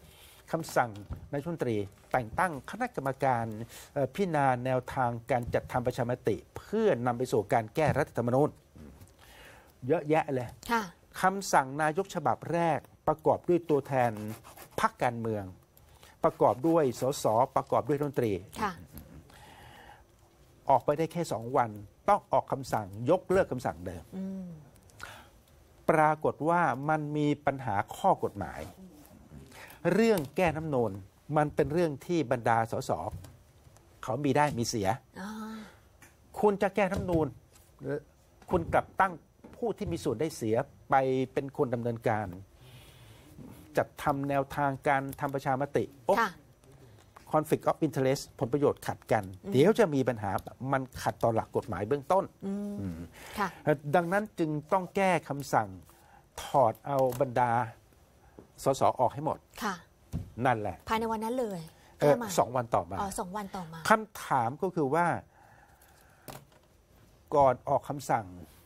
คำสั่งนายกรัฐมนตรีแต่งตั้งคณะกรรมการพิจารณาแนวทางการจัดทำประชามติเพื่อนำไปสู่การแก้รัฐธรรมนูญเยอะแยะเลยคำสั่งนายกฉบับแรกประกอบด้วยตัวแทนพรรคการเมืองประกอบด้วยสสประกอบด้วยรัฐมนตรีออกไปได้แค่สองวันต้องออกคำสั่งยกเลิกคำสั่งเดิมปรากฏว่ามันมีปัญหาข้อกฎหมายเรื่องแก้น้ำนูนมันเป็นเรื่องที่บรรดาสสเขามีได้มีเสียคุณจะแก้น้ำนูนคุณกลับตั้งผู้ที่มีส่วนได้เสียไปเป็นคนดำเนินการจัดทำแนวทางการทำประชามติโอ้ conflict of interest ผลประโยชน์ขัดกันเดี๋ยวจะมีปัญหามันขัดต่อหลักกฎหมายเบื้องต้นดังนั้นจึงต้องแก้คำสั่งถอดเอาบรรดาสสออกให้หมดนั่นแหละภายในวันนั้นเลยสองวันต่อมาอ๋อสองวันต่อมาคำถามก็คือว่าก่อนออกคำสั่ง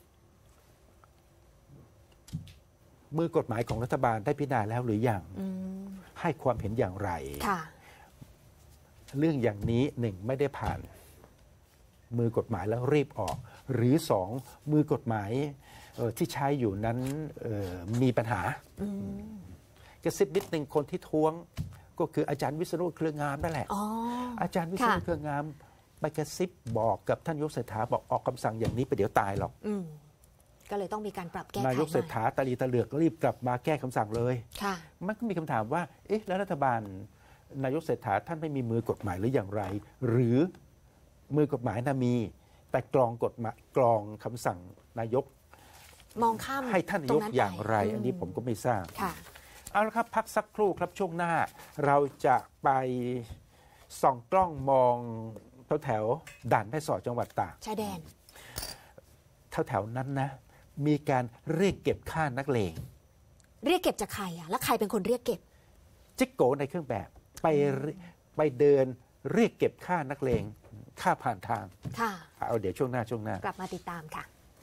มือกฎหมายของรัฐบาลได้พิจารณาแล้วหรือยังให้ความเห็นอย่างไรเรื่องอย่างนี้หนึ่งไม่ได้ผ่านมือกฎหมายแล้วรีบออกหรือสองมือกฎหมายที่ใช้อยู่นั้นมีปัญหากระซิบนิดหนึ่งคนที่ท้วงก็คืออาจารย์วิษณุเครืองามนั่นแหละ อ, อาจารย์วิษณุเครืองามไปกระซิบบอกกับท่านนายกเศรษฐาบอกออกคำสั่งอย่างนี้ไปเดี๋ยวตายหรอกก็เลยต้องมีการปรับแก้ไขนายกเศรษฐาตะลีตะเหลือกรีบกลับมาแก้คำสั่งเลยมันก็มีคำถามว่าเอ๊ะแล้วรัฐบาลนายกเศรษฐาท่านไม่มีมือกฎหมายหรืออย่างไรหรือมือกฎหมายน่ะมีแต่กรองกฎหมายกรองคำสั่งนายกมองข้ามให้ท่านนายกอย่างไรอันนี้ผมก็ไม่ทราบเอาละครับพักสักครู่ครับช่วงหน้าเราจะไปส่องกล้องมองแถวแถวด่านแม่สอดจังหวัดตากชายแดนแถวแถวนั้นนะมีการเรียกเก็บค่านักเลงเรียกเก็บจากใครอ่ะแล้วใครเป็นคนเรียกเก็บจิ๊กโกในเครื่องแบบไปไปเดินเรียกเก็บค่านักเลงค่าผ่านทางค่ะเอาเดี๋ยวช่วงหน้าช่วงหน้ากลับมาติดตามค่ะ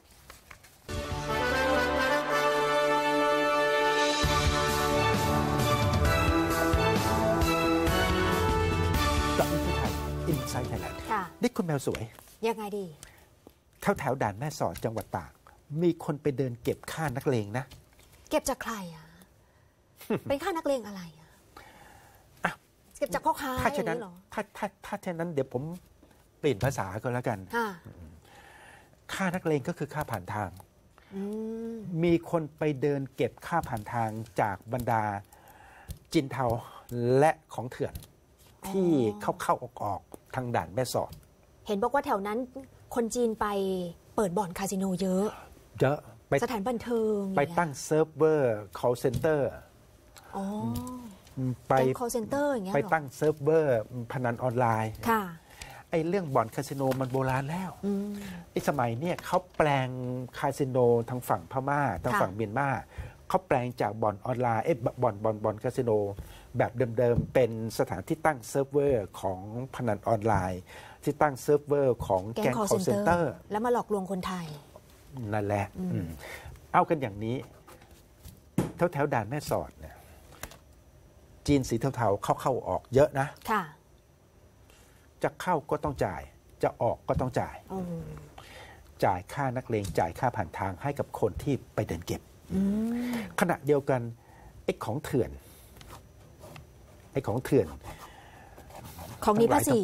กับอินไซต์อินไซต์ไทยแลนด์นี่คุณแมวสวยยังไงดีแถวแถวด่านแม่สอดจังหวัดตากมีคนไปเดินเก็บค่านักเลงนะเก็บจากใครอ่ะ เป็นค่านักเลงอะไรอ่ะเก็บจากพ่อค้าถ้าเช่นนั้นถ้าถ้าถ้าเช่นนั้นเดี๋ยวผมเปลี่ยนภาษาก็แล้วกันค่านักเลงก็คือค่าผ่านทางมีคนไปเดินเก็บค่าผ่านทางจากบรรดาจินเทาและของเถื่อนที่เข้าเข้าออกออกทางด่านแม่สอดเห็นบอกว่าแถวนั้นคนจีนไปเปิดบ่อนคาสิโนเยอะเยอะสถานบันเทิงไปตั้งเซิร์ฟเวอร์ call center อ๋อไป call center อย่างเงี้ยไปตั้งเซิร์ฟเวอร์พนันออนไลน์ค่ะไอ้เรื่องบ่อนคาสิโนมันโบราณแล้วไอ้สมัยเนี่ยเขาแปลงคาสิโนทางฝั่งพม่าทางฝั่งเมียนมาเขาแปลงจากบ่อนออนไลน์เอ้บ่อนบ่อนบ่อนคาสิโนแบบเดิมๆเป็นสถานที่ตั้งเซิร์ฟเวอร์ของพนันออนไลน์ที่ตั้งเซิร์ฟเวอร์ของแก๊ง call center แล้วมาหลอกลวงคนไทยนั่นแหละเอากันอย่างนี้แถวแถวด่านแม่สอดเนี่ยจีนสีเทาๆเข้าเข้าออกเยอะนะค่ะจะเข้าก็ต้องจ่ายจะออกก็ต้องจ่ายจ่ายค่านักเลงจ่ายค่าผ่านทางให้กับคนที่ไปเดินเก็บขณะเดียวกันไอ้ของเถื่อนไอ้ของเถื่อนของนี้ภาษี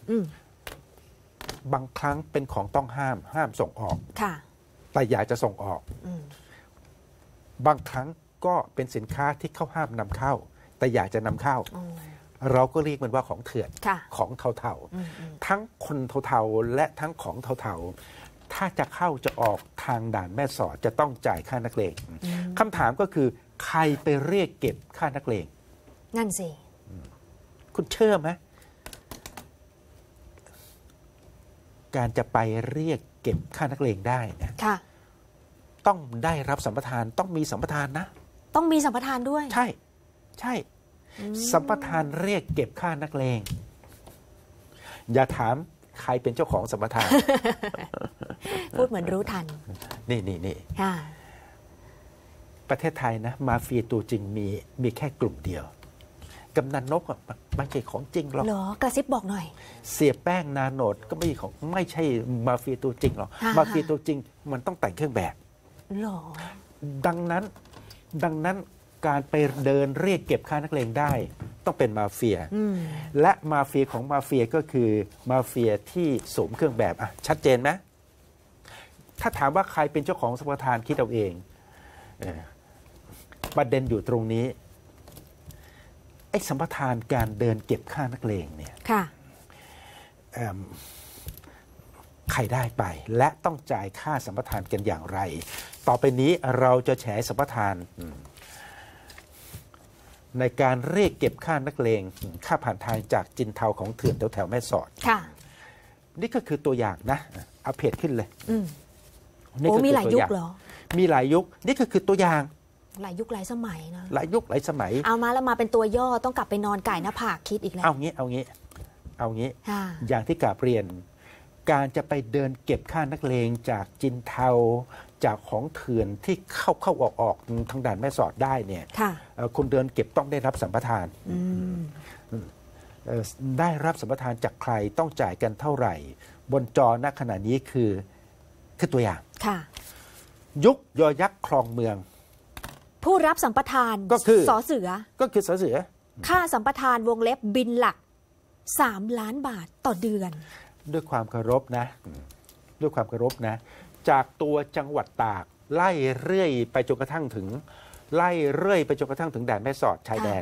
บางครั้งเป็นของต้องห้ามห้ามส่งออกค่ะแต่อยากจะส่งออกบางครั้งก็เป็นสินค้าที่เขาห้ามนำเข้าแต่อยากจะนำเข้าเราก็เรียกมันว่าของเถื่อนของเทาๆทั้งคนเทาๆและทั้งของเทาๆถ้าจะเข้าจะออกทางด่านแม่สอดจะต้องจ่ายค่านักเลงคำถามก็คือใครไปเรียกเก็บค่านักเลงนั่นสิคุณเชื่อไหมการจะไปเรียกเก็บค่านักเลงได้เนี่ยต้องได้รับสัมปทานต้องมีสัมปทานนะต้องมีสัมปทานด้วยใช่ใช่สัมปทานเรียกเก็บค่านักเลงอย่าถามใครเป็นเจ้าของสัมปทานพูดเหมือนรู้ทันนี่นี่นี่ประเทศไทยนะมาเฟียตัวจริงมีมีแค่กลุ่มเดียวกำนันนกอะไม่ใช่ของจริงหรอกเหรอกระซิบบอกหน่อยเสียแป้งนาโนดก็ไม่ของไม่ใช่มาเฟียตัวจริงหรอกฮะมาเฟียตัวจริงมันต้องแต่งเครื่องแบบเหรอดังนั้นดังนั้นการไปเดินเรียกเก็บค่านักเลงได้ ต้องเป็นมาเฟียอืมและมาเฟียของมาเฟียก็คือมาเฟียที่สวมเครื่องแบบอ่ะชัดเจนไหมถ้าถามว่าใครเป็นเจ้าของสัมปทานคิดเอาเองเออประเด็นอยู่ตรงนี้ไอ้สัมปทานการเดินเก็บค่านักเลงเนี่ยค่ะเอิ่มใครได้ไป และต้องจ่ายค่าสัมปทานกันอย่างไร ต่อไปนี้เราจะแฉสัมปทานอืมในการเรียกเก็บค่านักเลงค่าผ่านทางจากจินเทาของเถื่อนแถวแถวๆแม่สอดค่ะนี่ก็คือตัวอย่างนะเอาเพจขึ้นเลยอืมนี่โอ้ก็มีคือหลายตัวยุอคงเหรอมีหลายยุคนี่ก็คือตัวอย่างหลายยุคหลายสมัยนะหลายยุคหลายสมัยเอามาแล้วมาเป็นตัวย่อต้องกลับไปนอนไก่หน้าผากคิดอีกแล้วเอางี้เอางี้เอางี้ค่ะอย่างที่กราบเรียน การจะไปเดินเก็บค่านักเลงจากจินเทาจากของเถื่อนที่เข้าเข้าออกออกทางด่านแม่สอดได้เนี่ยค่ะเอ่อคนเดินเก็บต้องได้รับสัมปทานอืมเอ่อได้รับสัมปทานจากใครต้องจ่ายกันเท่าไหร่ บนจอณขณะนี้คือคือตัวอย่างค่ะยุคยอยักษ์คลองเมืองผู้รับสัมปทานก็คือสอเสือก็คือสอเสือค่าสัมปทานวงเล็บบินหลักสามล้านบาทต่อเดือนด้วยความเคารพนะด้วยความเคารพนะ จากตัวจังหวัดตากไล่เรื่อยไปจนกระทั่งถึง ไล่เรื่อยไปจนกระทั่งถึงด่านแม่สอดชายแดน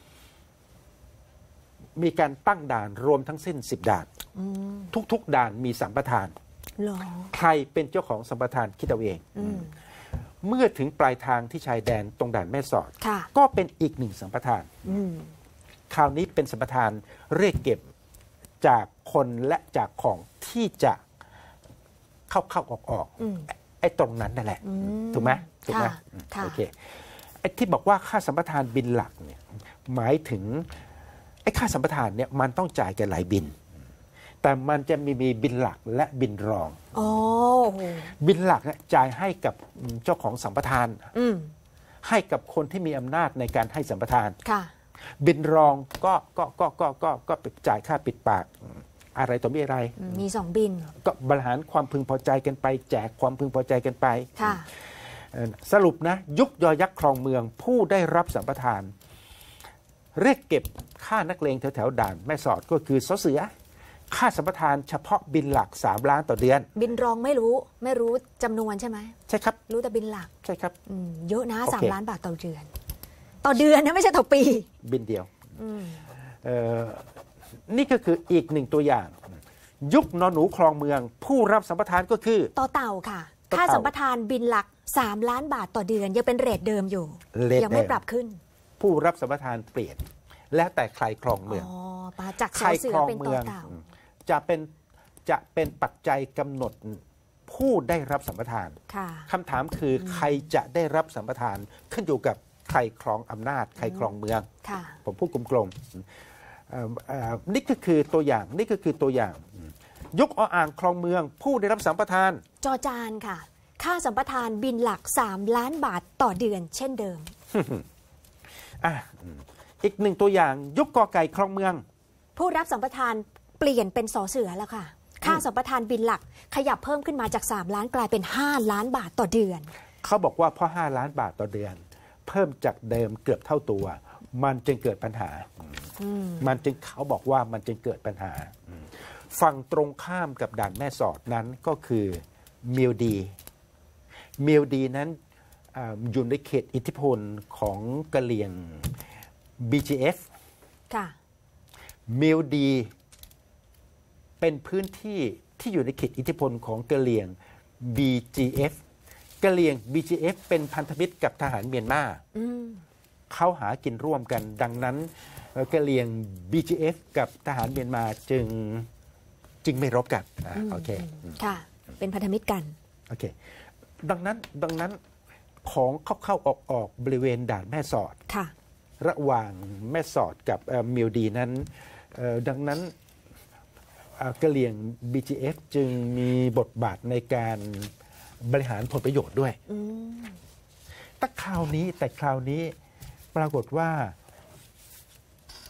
มีการตั้งด่านรวมทั้งสิ้นสิบด่านอืมทุกๆด่านมีสัมปทานเหรอใครเป็นเจ้าของสัมปทานคิดเอาเองอืมเมื่อถึงปลายทางที่ชายแดนตรงด่านแม่สอดค่ะก็เป็นอีกหนึ่งสัมปทานอืมคราวนี้เป็นสัมปทานเรียกเก็บจากคนและจากของที่จะเข้าเข้าออกออกอืมไอ้ตรงนั้นนั่นแหละอืมถูกไหมถูกไหมค่ะอืมค่ะโอเคไอ้ที่บอกว่าค่าสัมปทานบินหลักเนี่ยหมายถึงไอ้ค่าสัมปทานเนี่ยมันต้องจ่ายกันหลายบิน แต่มันจะมีมีบินหลักและบินรองอ๋อโหบินหลักเนี่ยจ่ายให้กับเจ้าของสัมปทานอืมให้กับคนที่มีอำนาจในการให้สัมปทานค่ะบินรองก็ก็ก็ก็ก็ก็ไปจ่ายค่าปิดปากอะไรต่อมีอะไรอืมมีสองบินก็บริหารความพึงพอใจกันไปแจกความพึงพอใจกันไปค่ะเอ่อสรุปนะ ยุคยอยักษ์ครองเมืองผู้ได้รับสัมปทาน เรียกเก็บค่านักเลงแถวๆด่านแม่สอดก็คือสอเสือ ค่าสัมปทานเฉพาะบินหลักสามล้านต่อเดือนบินรองไม่รู้ไม่รู้จำนวนใช่ไหมใช่ครับรู้แต่บินหลักใช่ครับอืมเยอะนะโอเคสามล้านบาทต่อเดือน ต่อเดือนนะไม่ใช่ต่อปีบินเดียวอืมเอ่อนี่ก็คืออีกหนึ่งตัวอย่าง ยุคนอนหนูครองเมือง ผู้รับสัมปทานก็คือต่อเต่าค่ะต่อเต่าค่าสัมปทานบินหลักสามล้านบาทต่อเดือนยังเป็นเรทเดิมอยู่เรทยังไม่เดิมปรับขึ้นผู้รับสัมปทานเปลี่ยน แล้วแต่ใครครองเมืองอ๋อปาจากใคสรอเสืคอรองเป็นต่เมือองเต่าจะเป็นจะเป็นปัจจัยกำหนดผู้ได้รับสัมปทานค่ะคำถามคืออใครจะได้รับสัมปทานขึ้นอยู่กับใครครองอำนาจ ใครครองเมืองค่ะผมพูดกลมๆเอ่อเอ่อนี่ก็คือตัวอย่างนี่ก็คือตัวอย่าง ยุคออ่างครองเมือง ผู้ได้รับสัมปทานจอจานค่ะ ค่าสัมปทานบินหลักสามล้านบาทต่อเดือน เช่นเดิมอ่ะอีกหนึ่งตัวอย่าง ยุคกอไก่ครองเมืองผู้รับสัมปทานเปลี่ยนเป็นสอเสือแล้วค่ะ ค่าสัมปทานบินหลัก ขยับเพิ่มขึ้นมาจากสามล้านกลายเป็นห้าล้านบาทต่อเดือนเขาบอกว่าเพราะห้าล้านบาทต่อเดือน เพิ่มจากเดิมเกือบเท่าตัว มันจึงเกิดปัญหาอืมมันจึงเขาบอกว่ามันจึงเกิดปัญหา ฝั่งตรงข้ามกับด่านแม่สอดนั้นก็คือมิลดีมิลดีนั้นอ่าอยู่ในเขตอิทธิพลของกะเหรี่ยง บี จี เอฟค่ะมิลดีเป็นพื้นที่ที่อยู่ในเขตอิทธิพลของกะเหรี่ยง บี จี เอฟ กะเหรี่ยง บี จี เอฟ เป็นพันธมิตรกับทหารเมียนมาอืมเขาหากินร่วมกัน ดังนั้นเอ่อกะเหรี่ยง บี จี เอฟ กับทหารเมียนมาจึงจึงไม่รบกันอ่ะโอเคค่ะ เป็นพันธมิตรกันโอเค ดังนั้นดังนั้นของเข้าเข้าออกออกบริเวณด่านแม่สอดค่ะระหว่างแม่สอดกับเอ่อมิลดีนั้นเอ่อดังนั้นเอ่อกะเหรี่ยง บี จี เอฟ จึงมีบทบาทในการบริหารผลประโยชน์ด้วยอืมแต่คราวนี้แต่คราวนี้ปรากฏว่า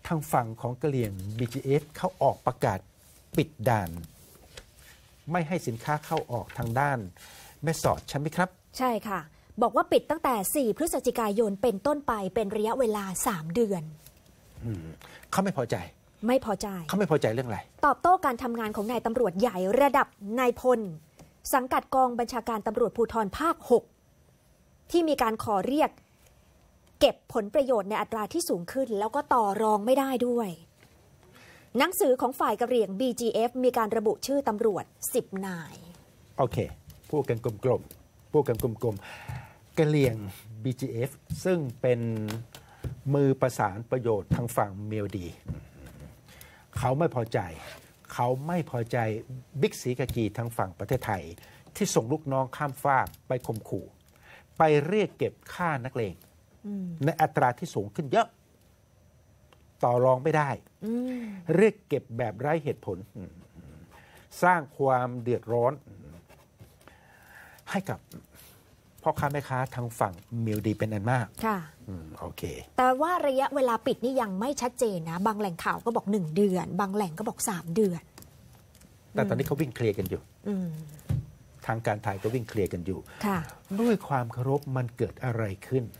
ทางฝั่งของกะเหรี่ยง บี จี เอฟ เขาออกประกาศปิดด่านไม่ให้สินค้าเข้าออกทางด้านแม่สอดใช่ไหมครับใช่ค่ะบอกว่าปิดตั้งแต่สี่พฤศจิกายนเป็นต้นไปเป็นระยะเวลาสามเดือนเขาไม่พอใจไม่พอใจเขาไม่พอใจเรื่องอะไรตอบโต้การทำงานของนายตำรวจใหญ่ระดับนายพลสังกัดกองบัญชาการตำรวจภูธรภาคหกที่มีการขอเรียกเก็บผลประโยชน์ในอัตราที่สูงขึ้นแล้วก็ต่อรองไม่ได้ด้วยหนังสือของฝ่ายกะเหรี่ยง บี จี เอฟ มีการระบุชื่อตำรวจสิบนายโอเคพูดกันกลมๆพูดกันกลมๆกะเหรี่ยง บี จี เอฟ ซึ่งเป็นมือประสานประโยชน์ทางฝั่งเมียวดีเขาไม่พอใจเขาไม่พอใจบิ๊กศรีกากีทางฝั่งประเทศไทยที่ส่งลูกน้องข้ามฟากไปข่มขู่ไปเรียกเก็บค่านักเลงในอัตราที่สูงขึ้นเยอะต่อรองไม่ได้เรียกเก็บแบบไร้เหตุผลสร้างความเดือดร้อนให้กับพ่อค้าแม่ค้าทางฝั่งเมียวดีเป็นอันมากค่ะโอเคแต่ว่าระยะเวลาปิดนี่ยังไม่ชัดเจนนะบางแหล่งข่าวก็บอกหนึ่งเดือนบางแหล่งก็บอกสามเดือนแต่ตอนนี้เขาวิ่งเคลียร์กันอยู่ทางการไทยก็วิ่งเคลียร์กันอยู่ด้วยความเคารพมันเกิดอะไรขึ้น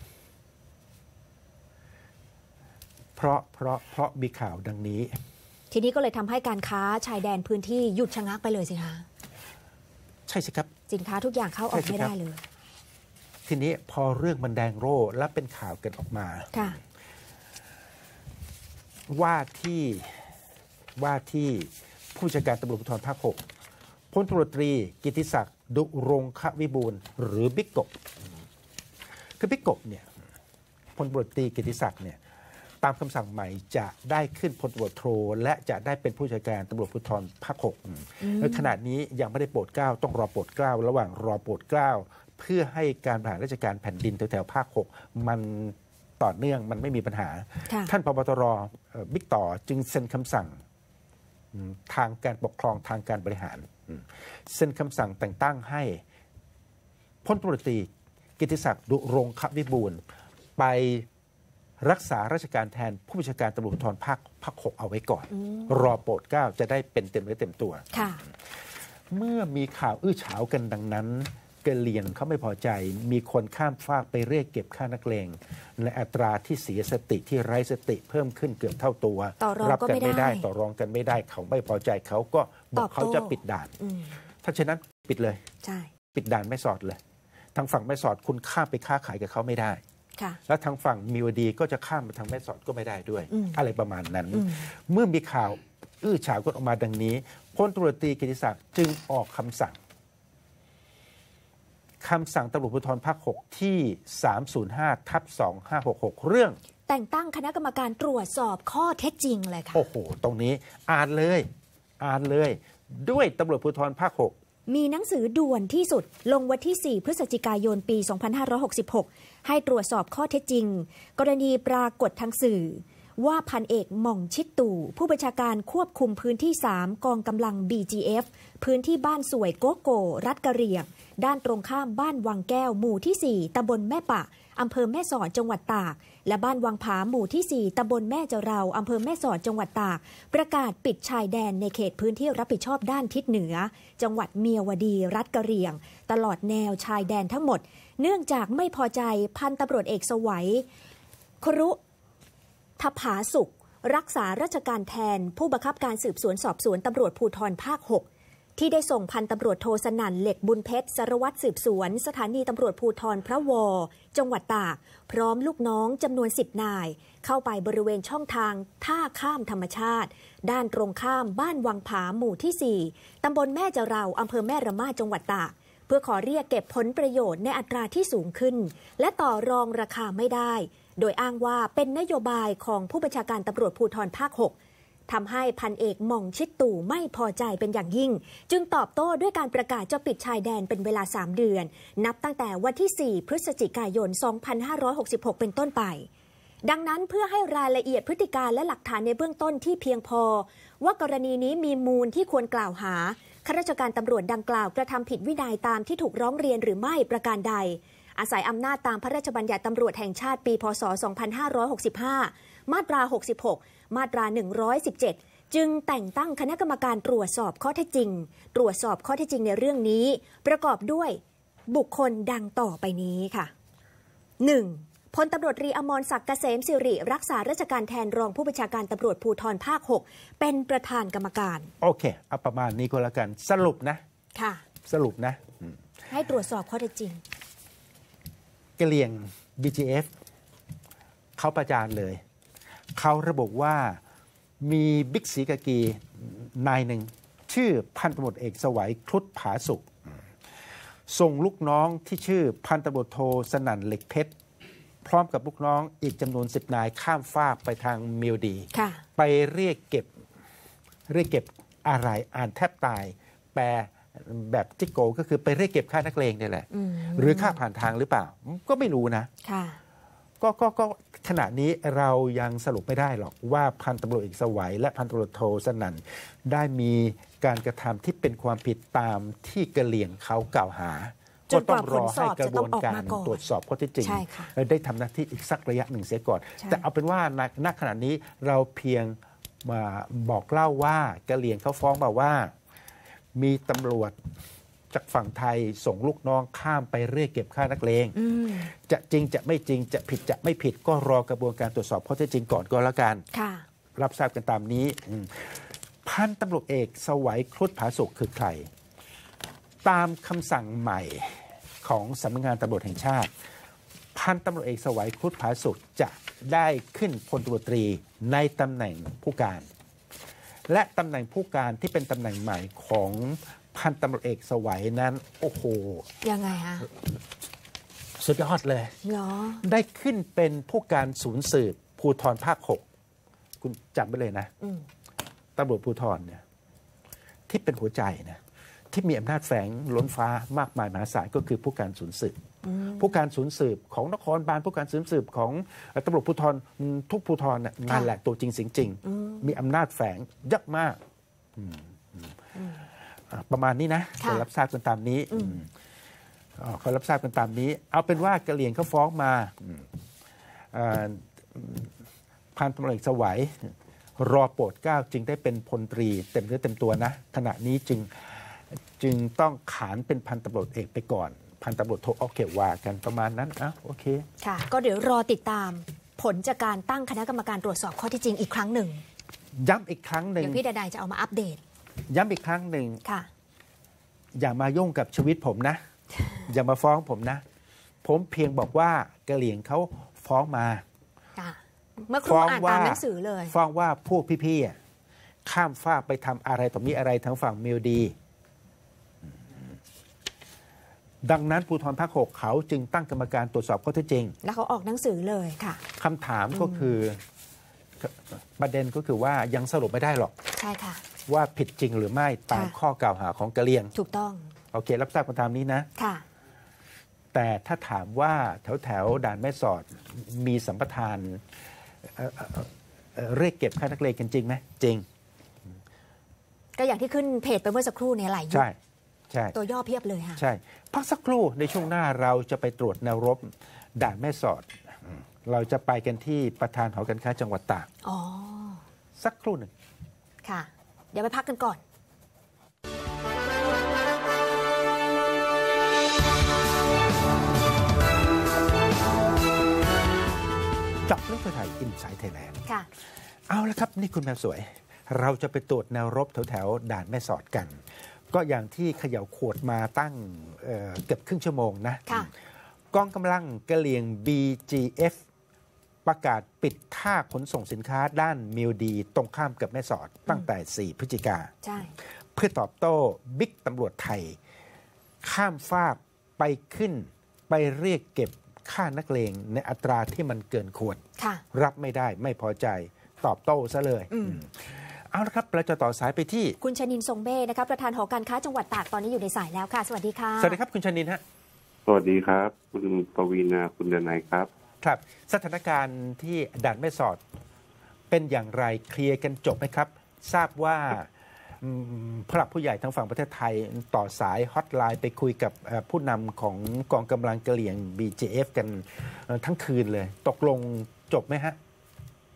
เพราะเพราะเพราะมีข่าวดังนี้ทีนี้ก็เลยทำให้การค้าชายแดนพื้นที่หยุดชะงักไปเลยสิคะใช่สิครับสินค้าทุกอย่างเข้าออกไม่ได้เลยทีนี้พอเรื่องมันแดงโร่และเป็นข่าวกันออกมาว่าที่ว่าที่ผู้จัดการตำรวจภูธรภาคหกพลตำรวจตรีกิติศักดิ์ดุรงควิบูลย์หรือบิ๊กกบคือบิ๊กกบเนี่ยพลตำรวจตรีกิติศักดิ์เนี่ยตามคำสั่งใหม่จะได้ขึ้นพลตำรวจโทและจะได้เป็นผู้จัดการตำรวจภูธรภาคหกในขณะนี้ยังไม่ได้โปรดเกล้าต้องรอโปรดเกล้าระหว่างรอโปรดเกล้าเพื่อให้การบริหารราชการแผ่นดินแถวๆภาคหกมันต่อเนื่องมันไม่มีปัญหาท่านผบ.ตร.บิ๊กต่อจึงเซ็นคำสั่งทางการปกครองทางการบริหารเซ็นคำสั่งแต่งตั้งให้พลตำรวจตรีกิติศักดิ์ดุรงควิบูลย์ไปรักษาราชการแทนผู้บัญชาการตำรวจภูธรภาคภาคหกเอาไว้ก่อนรอโปรดเกล้าจะได้เป็นเต็มเนื้อเต็มตัวเมื่อมีข่าวอื้อฉาวกันดังนั้นกะเหรี่ยงเขาไม่พอใจมีคนข้ามฟากไปเรียกเก็บค่านักเลงในอัตราที่เสียสติที่ไร้สติเพิ่มขึ้นเกือบเท่าตัวรับกันไม่ได้ต่อรองกันไม่ได้เขาไม่พอใจเขาก็บอกเขาจะปิดด่านถ้าเช่นนั้นปิดเลยปิดด่านไม่สอดเลยทางฝั่งไม่สอดคุณข้ามไปค้าขายกับเขาไม่ได้แล้วทางฝั่งมิวดีก็จะข้ามมาทางแม่สอดก็ไม่ได้ด้วยอะไรประมาณนั้นเมื่อมีข่าวอื้อฉาวกันออกมาดังนี้พลตำรวจตรีกิติศักดิ์จึงออกคำสั่งคำสั่งตำรวจภูธรภาคหกที่ สามศูนย์ห้า ทับ สองห้าหกหก เรื่องแต่งตั้งคณะกรรมการตรวจสอบข้อเท็จจริงเลยค่ะโอ้โหตรงนี้อ่านเลยอ่านเลยด้วยตำรวจภูธรภาคหกมีหนังสือด่วนที่สุดลงวันที่สี่พฤศจิกายนปีสองพันห้าร้อยหกสิบหกให้ตรวจสอบข้อเท็จจริงกรณีปรากฏทางสื่อว่าพันเอกหม่องชิดตู่ผู้บัญชาการควบคุมพื้นที่สามกองกำลัง บี จี เอฟ พื้นที่บ้านสวยโกโกรัฐกะเหรี่ยงด้านตรงข้ามบ้านวังแก้วหมู่ที่สี่ตำบลแม่ปะอำเภอแม่สอดจังหวัดตากและบ้านวังผาหมู่ที่สี่ตำบลแม่เจเราอำเภอแม่สอดจังหวัดตากประกาศปิดชายแดนในเขตพื้นที่รับผิดชอบด้านทิศเหนือจังหวัดเมียวดีรัฐกะเหรี่ยงตลอดแนวชายแดนทั้งหมดเนื่องจากไม่พอใจพันตำรวจเอกสวัยครุทภาสุขรักษาราชการแทนผู้บังคับการสืบสวนสอบสวนตำรวจภูธรภาคหกที่ได้ส่งพันตำรวจโทสนั่นเหล็กบุญเพชรสารวัตรสืบสวนสถานีตำรวจภูธรพระวอจังหวัดตากพร้อมลูกน้องจำนวนสิบนายเข้าไปบริเวณช่องทางท่าข้ามธรรมชาติด้านตรงข้ามบ้านวังผาหมู่ที่สี่ตำบลแม่เจเราอำเภอแม่ระมาดจังหวัดตากเพื่อขอเรียกเก็บผลประโยชน์ในอัตราที่สูงขึ้นและต่อรองราคาไม่ได้โดยอ้างว่าเป็นนโยบายของผู้บัญชาการตำรวจภูธรภาคหกทำให้พันเอกหม่องชิดตู่ไม่พอใจเป็นอย่างยิ่งจึงตอบโต้ด้วยการประกาศจะปิดชายแดนเป็นเวลาสามเดือนนับตั้งแต่วันที่สี่พฤศจิกายนสองพันห้าร้อยหกสิบหกเป็นต้นไปดังนั้นเพื่อให้รายละเอียดพฤติการและหลักฐานในเบื้องต้นที่เพียงพอว่ากรณีนี้มีมูลที่ควรกล่าวหาข้าราชการตำรวจดังกล่าวกระทำผิดวินัยตามที่ถูกร้องเรียนหรือไม่ประการใดอาศัยอำนาจตามพระราชบัญญัติตำรวจแห่งชาติปีพ.ศ. สองพันห้าร้อยหกสิบห้ามาตราหกสิบหกมาตราหนึ่งร้อยสิบเจ็ดจึงแต่งตั้งคณะกรรมการตรวจสอบข้อเท็จจริงตรวจสอบข้อเท็จจริงในเรื่องนี้ประกอบด้วยบุคคลดังต่อไปนี้ค่ะ หนึ่ง. พลตำรวจตรีอมรศักดิ์เกษมสิริรักษาราชการแทนรองผู้บัญชาการตำรวจภูธรภาคหกเป็นประธานกรรมการโอเคเอาประมาณนี้ก็แล้วกันสรุปนะค่ะสรุปนะให้ตรวจสอบข้อเท็จจริงกะเหรี่ยง บี จี เอฟ เขาประจานเลยเขาระบุว่ามีบิ๊กศรีกากีนายหนึ่งชื่อพันตำรวจเอกสวัยครุฑผาสุขส่งลูกน้องที่ชื่อพันตำรวจโทสนั่นเหล็กเพชรพร้อมกับลูกน้องอีกจำนวนสิบนายข้ามฟากไปทางมิวดีไปเรียกเก็บเรียกเก็บอะไรอ่านแทบตายแปลแบบจิโกก็คือไปเรียกเก็บค่านักเลงนี่แหละหรือค่าผ่านทางหรือเปล่าก็ไม่รู้นะก็ก็ก็ขณะนี้เรายังสรุปไม่ได้หรอกว่าพันตำรวจเอกสวัยและพันตำรวจโทสนั่นได้มีการกระทำที่เป็นความผิดตามที่กะเหรี่ยงเขากล่าวหาก็ต้องรอให้กระบวนการตรวจสอบข้อเท็จจริงได้ทำหน้าที่อีกสักระยะหนึ่งเสียก่อนแต่เอาเป็นว่าณขณะนี้เราเพียงมาบอกเล่าว่ากะเหรี่ยงเขาฟ้องมาว่ามีตำรวจจากฝั่งไทยส่งลูกน้องข้ามไปเรียกเก็บค่านักเลงจะจริงจะไม่จริงจะผิดจะไม่ผิดก็รอกระบวนการตรวจสอบข้อเท็จจริงก่อนก็แล้วกันรับทราบกันตามนี้พันตำรวจเอกสวัยครุฑผาสุขคือใครตามคำสั่งใหม่ของสำนักงานตำรวจแห่งชาติพันตำรวจเอกสวัยครุฑผาสุขจะได้ขึ้นพลตำรวจตรีในตำแหน่งผู้การและตำแหน่งผู้การที่เป็นตำแหน่งใหม่ของพันตำรวจเอกสวัยนั้นโอ้โหยังไงฮะสุดยอดเลยเหรอได้ขึ้นเป็นผู้การศูนย์สืบภูธรภาคหกคุณจำไว้เลยนะตำรวจภูธรเนี่ยที่เป็นหัวใจนะที่มีอำนาจแฝงล้นฟ้ามากมายมหาศาลก็คือผู้การศูนย์สืบผู้การศูนย์สืบของนครบาลผู้การศูนย์สืบของตำรวจภูธรทุกภูธรน่ะงานแหลกตัวจริงจริงมีอำนาจแฝงเยอะมากประมาณนี้นะขอรับทราบกันตามนี้ขอรับทราบกันตามนี้เอาเป็นว่ากะเหรี่ยงเขาฟ้องมาพันตำรวจเอกสวัยรอโปรดเกล้าจึงได้เป็นพลตรีเต็มเนื้อเต็มตัวนะขณะนี้จึงจึงต้องขานเป็นพันตำรวจเอกไปก่อนพันตำรวจโทโอเคว่ากันประมาณนั้นอ่ะโอเคค่ะก็เดี๋ยวรอติดตามผลจากการตั้งคณะกรรมการตรวจสอบข้อที่จริงอีกครั้งหนึ่งย้ำอีกครั้งหนึ่งเดี๋ยวพี่ดาๆจะเอามาอัปเดตย้ำอีกครั้งหนึ่งค่ะอย่ามายุ่งกับชีวิตผมนะ อย่ามาฟ้องผมนะผมเพียงบอกว่ากะเหรี่ยงเขาฟ้องมาเมื่อครู่อ่านตามหนังสือเลยฟ้องว่าพวกพี่ๆข้ามฟากไปทำอะไรต่อมีอะไรทางฝั่งมิวดีดังนั้นภูธรภาคหกเขาจึงตั้งกรรมการตรวจสอบข้อเท็จจริงแล้วเขาออกหนังสือเลยค่ะคำถามก็คือประเด็นก็คือว่ายังสรุปไม่ได้หรอกใช่ค่ะว่าผิดจริงหรือไม่ตามข้อกล่าวหาของกะเหรี่ยงถูกต้องโอเครับทราบกันตามนี้นะค่ะแต่ถ้าถามว่าแถวแถวด่านแม่สอดมีสัมปทานเรียกเก็บค่านักเลงกันจริงไหมจริงก็อย่างที่ขึ้นเพจไปเมื่อสักครู่เนี่ยหลายยุคใช่ใช่ตัวย่อเพียบเลยค่ะใช่พักสักครู่ในช่วงหน้าเราจะไปตรวจแนวรบด่านแม่สอดเราจะไปกันที่ประธานหอการค้าจังหวัดตากอ๋อสักครู่หนึ่งค่ะเดี๋ยวไปพักกันก่อนจับเรื่องไทยอินไซต์ไทยแลนด์ค่ะเอาละครับนี่คุณแมวสวยเราจะไปตรวจแนวรบแถวแถวด่านแม่สอดกันก็อย่างที่เขย่าขวดมาตั้ง เ, เกือบครึ่งชั่วโมงนะกองกำลังกะเหรี่ยง บี จี เอฟ ประกาศปิดท่าขนส่งสินค้าด้านมิวดีตรงข้ามกับแม่สอดตั้งแต่สี่พฤศจิกาเพื่อตอบโต้บิ๊กตำรวจไทยข้ามฟากไปขึ้นไปเรียกเก็บค่านักเลงในอัตราที่มันเกินควรรับไม่ได้ไม่พอใจตอบโต้ซะเลยเอาละครับเราจะต่อสายไปที่คุณชนินทร์ทรงเบ้นะคะประธานหอการค้าจังหวัดตากตอนนี้อยู่ในสายแล้วค่ะสวัสดีค่ะสวัสดีครับคุณชนินทร์ฮะสวัสดีครับคุณปวีณาคุณดนัยครับครับสถานการณ์ที่ด่านแม่สอดเป็นอย่างไรเคลียร์กันจบไหมครับทราบว่าผู้หลักผู้ใหญ่ทางฝั่งประเทศไทยต่อสายฮอตไลน์ไปคุยกับผู้นำของกองกำลังกะเหรี่ยง บี จี เอฟ กันทั้งคืนเลยตกลงจบไหมฮะ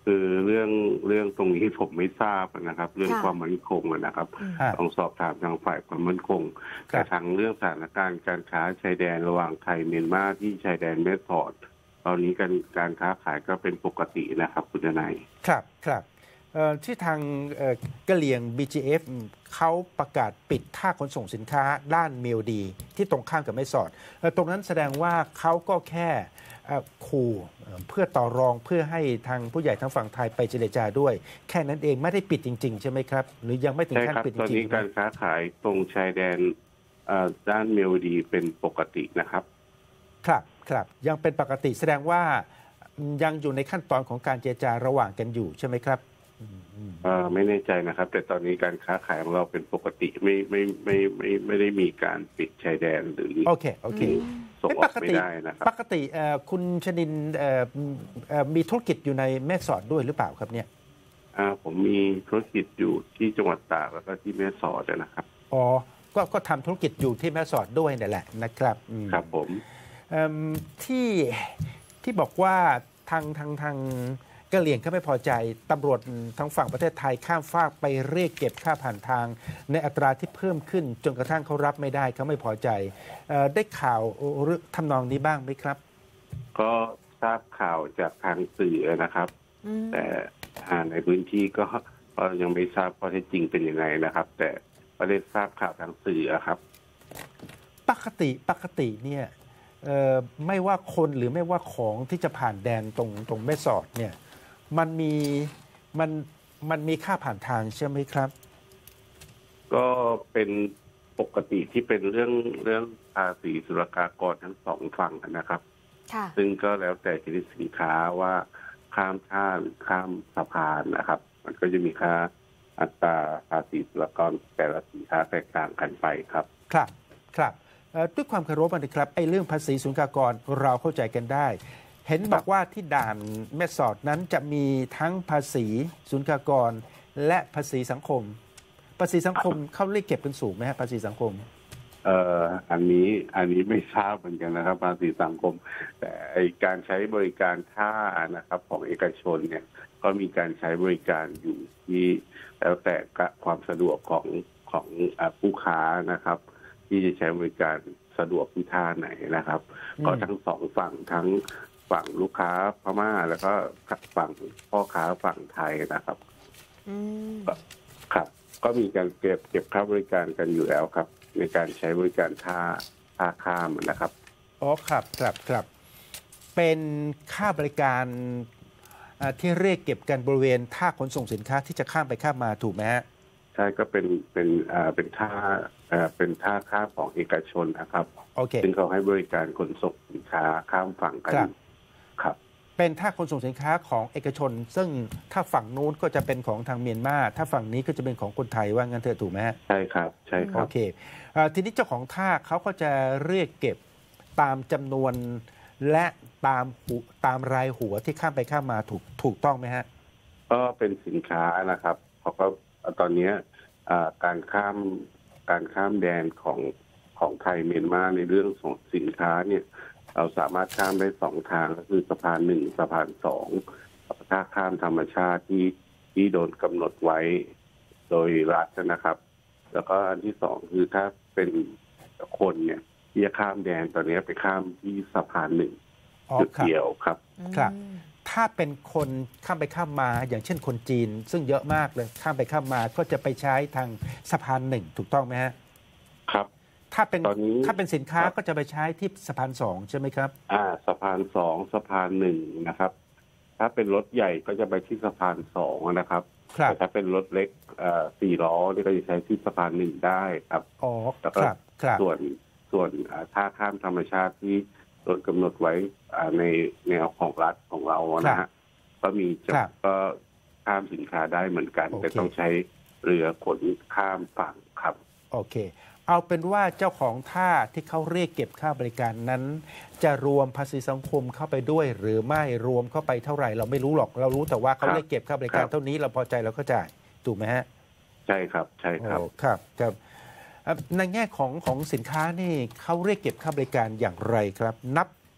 คือเรื่องเรื่องตรงนี้ผมไม่ทราบนะครับ เรื่องค่ะความมั่นคงนะครับอืมอ่าต้องสอบถามทางฝ่ายความมั่นคงครับแต่ทางเรื่องสถานการณ์การค้าชายแดนระหว่างไทยเมียนมาที่ชายแดนแม่สอดตอนนี้การการค้าขายก็เป็นปกตินะครับคุณทนายครับครับเอ่อที่ทางเอ่อกะเหรี่ยง บี จี เอฟ เขาประกาศปิดท่าขนส่งสินค้าด้านเมลดี ที่ตรงข้ามกับแม่สอดเอ่อตรงนั้นแสดงว่าเขาก็แค่เอ่อขู่เอ่อเพื่อต่อรองเพื่อให้ทางผู้ใหญ่ทางฝั่งไทยไปเจรจาด้วย แค่นั้นเองไม่ได้ปิดจริง ๆ ใช่ไหมครับ หรือยังไม่ถึงใช่ขั้นครับปิดจตอนริงนี้การค้าขายตรงชายแดนเอ่อด้านเมลดีเป็นปกตินะครับๆครับครับยังเป็นปกติแสดงว่ายังอยู่ในขั้นตอนของการเจรจาระหว่างกันอยู่ใช่ไหมครับอืมอืมเอ่อไม่แน่ใจนะครับ แต่ตอนนี้การค้าขายของเราเป็นปกติไม่ไม่ไม่ไม่ไม่ได้มีการปิดชายแดนหรือโอเคโอเคส่งอปอกกไม่ติได้นะครับปกติเอ่อคุณชนินเอ่อเอ่อมีธุรกิจอยู่ในแม่สอดด้วยหรือเปล่าครับเนี่ยอ่าผมมีธุรกิจอยู่ที่จังหวัดตากแล้วก็ที่แม่สอดนะครับอ๋อก็ก็ทำธุรกิจอยู่ที่แม่สอดด้วยนั่นแหละนะครับอืมครับผมเอิ่มที่ที่บอกว่าทางทางทางกะเหรี่ยงเขาไม่พอใจตำรวจทางฝั่งประเทศไทยข้ามฟากไปเรียกเก็บค่าผ่านทาง ในอัตราที่เพิ่มขึ้นจนกระทั่งเขารับไม่ได้เขาไม่พอใจเอ่อได้ข่าวเรื่องทำนองนี้บ้างไหมครับก็ทราบข่าวจากทางสื่อนะครับอืมแต่อ่าในพื้นที่ก็ก็ยังไม่ทราบข้อเท็จจริงเป็นยังไงนะครับ แต่ก็ได้ทราบข่าวทางสื่ออะครับปกติปกติเนี่ยเอ่อไม่ว่าคนหรือไม่ว่าของที่จะผ่านแดนตรงตรงแม่สอดเนี่ยมันมีมันมันมีค่าผ่านทางใช่ไหมครับก็เป็นปกติที่เป็นเรื่องเรื่องภาษีศุลกากรทั้งสองฝั่งนะครับค่ะซึ่งก็แล้วแต่ชนิดสินค้าว่าข้ามท่าหรือข้ามสะพานนะครับ มันก็จะมีค่าอัตราภาษีศุลกากรแต่ละสินค้าแตกต่างกันไปครับครับครับเอ่อด้วยความเคารพนะครับไอ้เรื่องภาษีศุลกากรเราเข้าใจกันได้ เห็นบอกว่าที่ด่านแม่สอดนั้นจะมีทั้งภาษีศุลกากรและภาษีสังคม ภาษีสังคมเขาเรียกเก็บเป็นสูงไหมฮะภาษีสังคมเอ่ออันนี้อันนี้ไม่ทราบเหมือนกันนะครับ ภาษีสังคม แต่ไอการใช้บริการท่านะครับ ของเอกชนเนี่ย ก็มีการใช้บริการอยู่ที่แล้วแต่ความสะดวกของของอ่าผู้ค้านะครับ ที่จะใช้บริการสะดวกที่ท่าไหนนะครับอืมก็ทั้งสองฝั่งทั้งฝั่งลูกค้าพม่า แล้วก็ฝั่งพ่อค้าฝั่งไทยนะครับอืมครับ ก็มีการเก็บเก็บค่าบริการกันอยู่แล้วครับ ในการใช้บริการท่าท่าข้ามนะครับอ๋อครับครับครับ เป็นค่าบริการอ่าที่เรียกเก็บกันบริเวณท่าขนส่งสินค้าที่จะข้ามไปข้ามมาถูกไหมฮะใช่ก็เป็นเป็นอ่าเป็นท่าอ่าเป็นท่าข้ามของเอกชนนะครับโอเคซึ่งเขาให้บริการขนส่งสินค้าข้ามฝั่งกันครับครับเป็นท่าขนส่งสินค้าของเอกชน ซึ่งถ้าฝั่งนู้นก็จะเป็นของทางเมียนมาถ้าฝั่งนี้ก็จะเป็นของคนไทยว่างั้นเถอะถูกไหมฮะใช่ครับ ใช่ครัโอบ เคเอ่อทีนี้เจ้าของท่าเขาก็จะเรียกเก็บตามจำนวนและตามหูตามรายหัวที่ข้ามไปข้ามมาถูกถูกต้องไหมฮะก็เป็นสินค้านะครับเขาก็ตอนเนี้ยอ่าการข้ามการข้ามแดนของของไทยเมียนมาในเรื่องของสินค้าเนี่ย เราสามารถข้ามได้สองทางก็คือสะพานหนึ่งสะพานสองถ้าข้ามธรรมชาติที่ที่โดนกำหนดไว้โดยรัฐนะครับ แล้วก็อันที่สองคือถ้าเป็นคนเนี่ยที่จะข้ามแดนตอนนี้ไปข้ามที่สะพานหนึ่งอ๋อจุดครับเดียวครับครับอืมถ้าเป็นคนข้ามไปข้ามมาอย่างเช่นคนจีน ซึ่งเยอะมากเลยข้ามไปข้ามมาก็จะไปใช้ทางสะพานหนึ่งถูกต้องไหมฮะครับถ้าเป็นตอนนี้ถ้าเป็นสินค้าครับก็จะไปใช้ที่สะพานสองใช่ไหมครับอ่าสะพานสองสะพานหนึ่งนะครับ ถ้าเป็นรถใหญ่ก็จะไปที่สะพานสองนะครับครับแต่ถ้าเป็นรถเล็กเอ่อสี่ล้อนี่ก็จะใช้ที่สะพานหนึ่งได้ครับอ๋อแล้วคก็รับครับส่วนส่วนอ่าท่าข้ามธรรมชาติที่โดนกำหนดไว้อ่าในแนวของรัฐของเรานะฮะก็มีจะครับก็ข้ามสินค้าได้เหมือนกันโอเคแต่ต้องใช้เรือขนข้ามฝั่งครับโอเค เอาเป็นว่าเจ้าของท่าที่เขาเรียกเก็บค่าบริการนั้น จะรวมภาษีสังคมเข้าไปด้วย หรือไม่รวมเข้าไปเท่าไหร่เราไม่รู้หรอกเรารู้แต่ว่าเขาครับเรียกเก็บค่าบริการครับเท่านี้เราพอใจเราก็จ่ายถูกไหมฮะใช่ครับ ใช่ครับโอ้ครับครับเอ่อในแง่ของของสินค้านี่เขาเรียกเก็บค่าบริการอย่างไรครับ นับ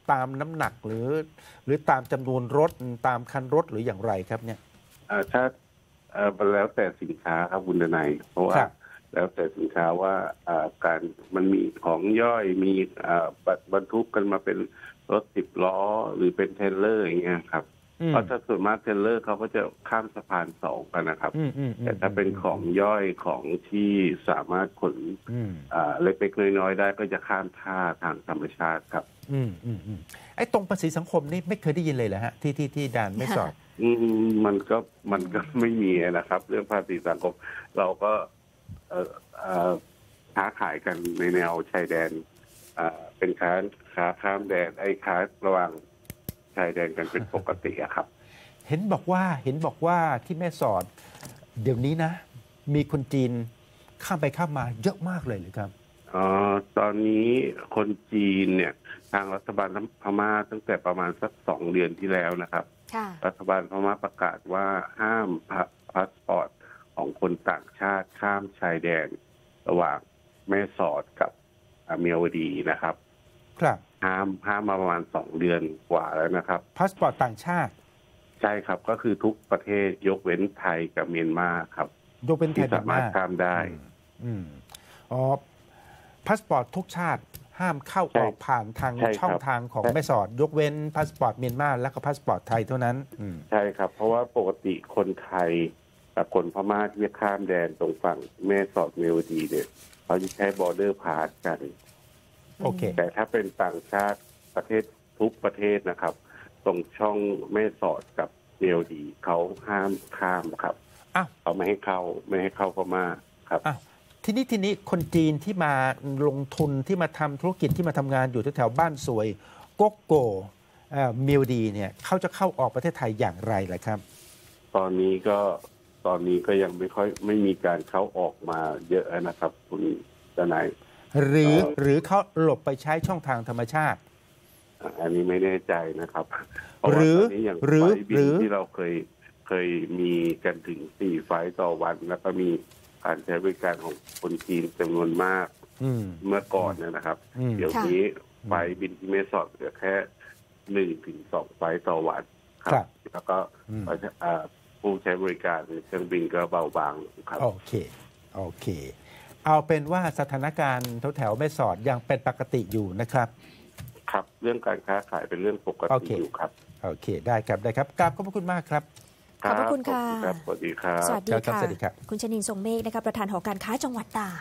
ตามน้ำหนักหรือ หรือตามจำนวนรถตามคันรถหรืออย่างไรครับเนี่ยอ่าถ้าเอ่อแล้วแต่สินค้าครับคุณทนายเพราะว่าแล้วแต่สินค้าว่าอ่าการมันมีของย่อยมีอ่าบรรทุกกันมาเป็นรถสิบล้อหรือเป็นเทรลเลอร์อย่างเงี้ยครับเพราะถ้าส่วนมากเทรลเลอร์เขาก็จะข้ามสะพานสองกันนะครับแต่ถ้าเป็นของย่อยของที่สามารถขนอ่าเล็กๆน้อยๆได้ก็จะข้ามท่าทางธรรมชาติครับอืมอืมอืมไอ้ตรงภาษีสังคมนี่ไม่เคยได้ยินเลยเหรอฮะที่ที่ที่ด่านไม่สอดอืมมันก็มันก็ไม่มีนะครับ เรื่องภาษีสังคมเราก็เอ่อเอ่อค้าขายกันในแนวชายแดนอ่าเป็นค้าค้าข้ามแดนไอ้ค้าระหว่างชายแดนกันเป็นปกติอะครับเห็นบอกว่าเห็นบอกว่าที่แม่สอดเดี๋ยวนี้นะ มีคนจีนข้ามไปข้ามมาเยอะมากเลยหรือครับอ๋อตอนนี้คนจีนเนี่ยทางรัฐบาลพม่าตั้งแต่ประมาณสักสองเดือนที่แล้วนะครับรัฐบาลพม่าประกาศว่าห้ามพาสปอร์ตของคนต่างชาติข้ามชายแดนระหว่างแม่สอดกับเมียวดีนะครับครับห้ามห้ามมาประมาณสองเดือนกว่าแล้วนะครับพาสปอร์ตต่างชาติใช่ครับก็คือทุกประเทศยกเว้นไทยกับเมียนมาครับยกเว้นไทยสามารถข้ามได้อืมอ๋อพาสปอร์ตทุกชาติห้ามเข้าออกผ่านทางช่องทางของแม่สอดยกเว้นพาสปอร์ตเมียนมาและก็พาสปอร์ตไทยเท่านั้นใช่ครับเพราะว่าปกติคนไทยกับคนพม่าที่จะข้ามแดนตรงฝั่งแม่สอดเมียวดีเนี่ยเขาจะใช้บอร์เดอร์พาสกันโอเคแต่ถ้าเป็นต่างชาติประเทศทุกประเทศนะครับตรงช่องแม่สอดกับเมียวดีเขาห้ามข้ามครับเขาไม่ให้เข้าไม่ให้เข้าพม่าครับทีนี้ทีนี้คนจีนที่มาลงทุนที่มาทำธุรกิจที่มาทำงานอยู่แถวๆบ้านสวยโกโก้เมียวดีเนี่ยเขาจะเข้าออกประเทศไทยอย่างไรล่ะครับตอนนี้ก็ตอนนี้ก็ยังไม่ค่อยไม่มีการเข้าออกมาเยอะนะครับคุณทนายหรือหรือเขาหลบไปใช้ช่องทางธรรมชาติอันนี้ไม่แน่ใจนะครับหรือหรือหรือที่เราเคยเคยมีกันถึงสี่ไฟล์ต่อวันแล้วก็มีการใช้บริการของคนจีนจำนวนมากเมื่อก่อนนะครับเดี๋ยวนี้ไฟบินที่แม่สอดเหลือแค่หนึ่งถึงสองไฟต่อวันครับแล้วก็ผู้ใช้บริการเครื่องบินก็เบาบางครับโอเคโอเคเอาเป็นว่าสถานการณ์แถวๆแม่สอดยังเป็นปกติอยู่นะครับครับเรื่องการค้าขายเป็นเรื่องปกติอยู่ครับโอเคได้ครับได้ครับกราบขอบคุณมากครับขอบพระคุณค่ะสวัสดีครับสวัสดีค่ะคุณชนินทร์ทรงเมฆนะคะประธานหอการค้าจังหวัดตาก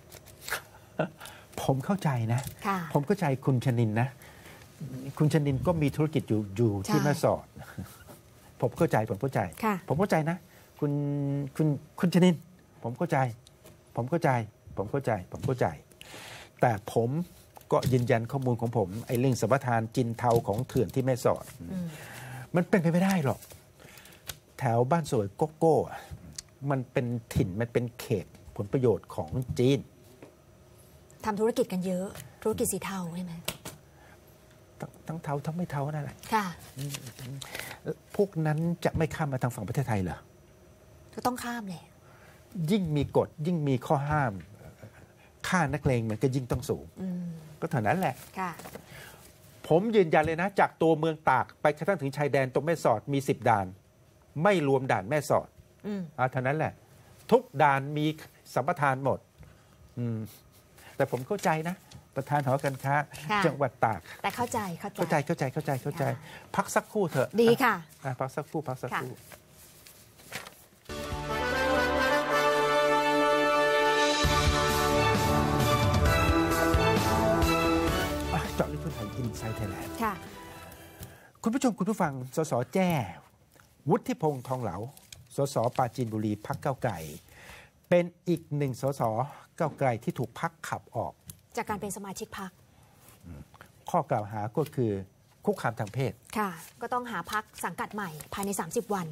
ผมเข้าใจนะผมเข้าใจคุณชนินนะคุณชนินก็มีธุรกิจอยู่อยู่ที่แม่สอดผมเข้าใจผมเข้าใจผมเข้าใจนะคุณคุณคุณชนินผมเข้าใจผมเข้าใจผมเข้าใจผมเข้าใจแต่ผมก็ยืนยันข้อมูลของผมไอ้เรื่องสัมปทานจินเทาของเถื่อนที่แม่สอดมันเป็นไปไม่ได้หรอกแถวบ้านสวยโกโก้มันเป็นถิ่นมันเป็นเขตผลประโยชน์ของจีนทำธุรกิจกันเยอะธุรกิจสีเทาใช่ไหมทั้งเทาทั้งไม่เทานั่นแหละค่ะพวกนั้นจะไม่ข้ามมาทางฝั่งประเทศไทยเหรอก็ต้องข้ามแหละยิ่งมีกฎยิ่งมีข้อห้ามค่านักเลงมันก็ยิ่งต้องสูงก็เท่านั้นแหละค่ะผมยืนยันเลยนะจากตัวเมืองตากไปกระทั่งถึงชายแดนตรงแม่สอดมีสิบด่านไม่รวมด่านแม่สอดอ่าเท่านั้นแหละทุกด่านมีสัมปทานหมดแต่ผมเข้าใจนะประธานหอการค้าจังหวัดตากแต่เข้าใจเข้าใจเข้าใจเข้าใจเข้าใจพักสักครู่เถอะดีค่ะพักสักครู่พักสักครู่เจาะลึกทั่วไทยอินไซต์ไทยแลนด์คุณผู้ชมคุณผู้ฟังสสแจ้วุฒิพงษ์ทองเหลาสสปราจีนบุรีพรรคก้าวไกลเป็นอีกหนึ่งสสก้าวไกลที่ถูกพรรคขับออกจากการเป็นสมาชิกพรรคข้อกล่าวหาก็คือคุกคามทางเพศค่ะก็ต้องหาพรรคสังกัดใหม่ภายในสามสิบวัน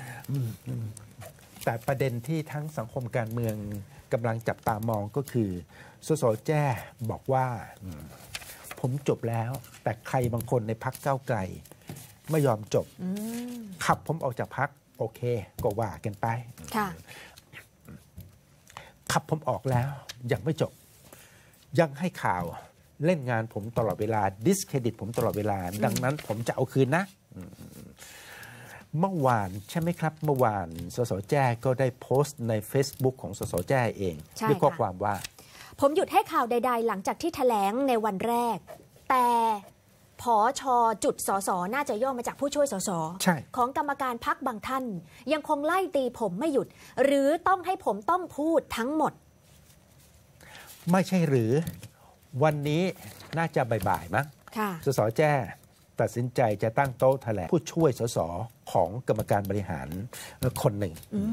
แต่ประเด็นที่ทั้งสังคมการเมืองกำลังจับตามองก็คือสสแจ้บอกว่าผมจบแล้วแต่ใครบางคนในพรรคก้าวไกลไม่ยอมจบขับผมออกจากพรรคโอเคก็ว่ากันไปขับผมออกแล้วยังไม่จบยังให้ข่าวเล่นงานผมตลอดเวลาดิสเครดิตผมตลอดเวลาดังนั้นผมจะเอาคืนนะเมื่อวานใช่ไหมครับเมื่อวานสสแจ้ก็ได้โพสต์ใน Facebook ของสสแจ้เองด้วยข้อความว่าผมหยุดให้ข่าวใดๆหลังจากที่แถลงในวันแรกแต่ผอชจุดสสน่าจะย่อมาจากผู้ช่วยสสของกรรมการพรรคบางท่านยังคงไล่ตีผมไม่หยุดหรือต้องให้ผมต้องพูดทั้งหมดไม่ใช่หรือวันนี้น่าจะบ่ายๆมั้งสสแจ้ตัดสินใจจะตั้งโต๊ะแถลงผู้ช่วยสสของกรรมการบริหารคนหนึ่ง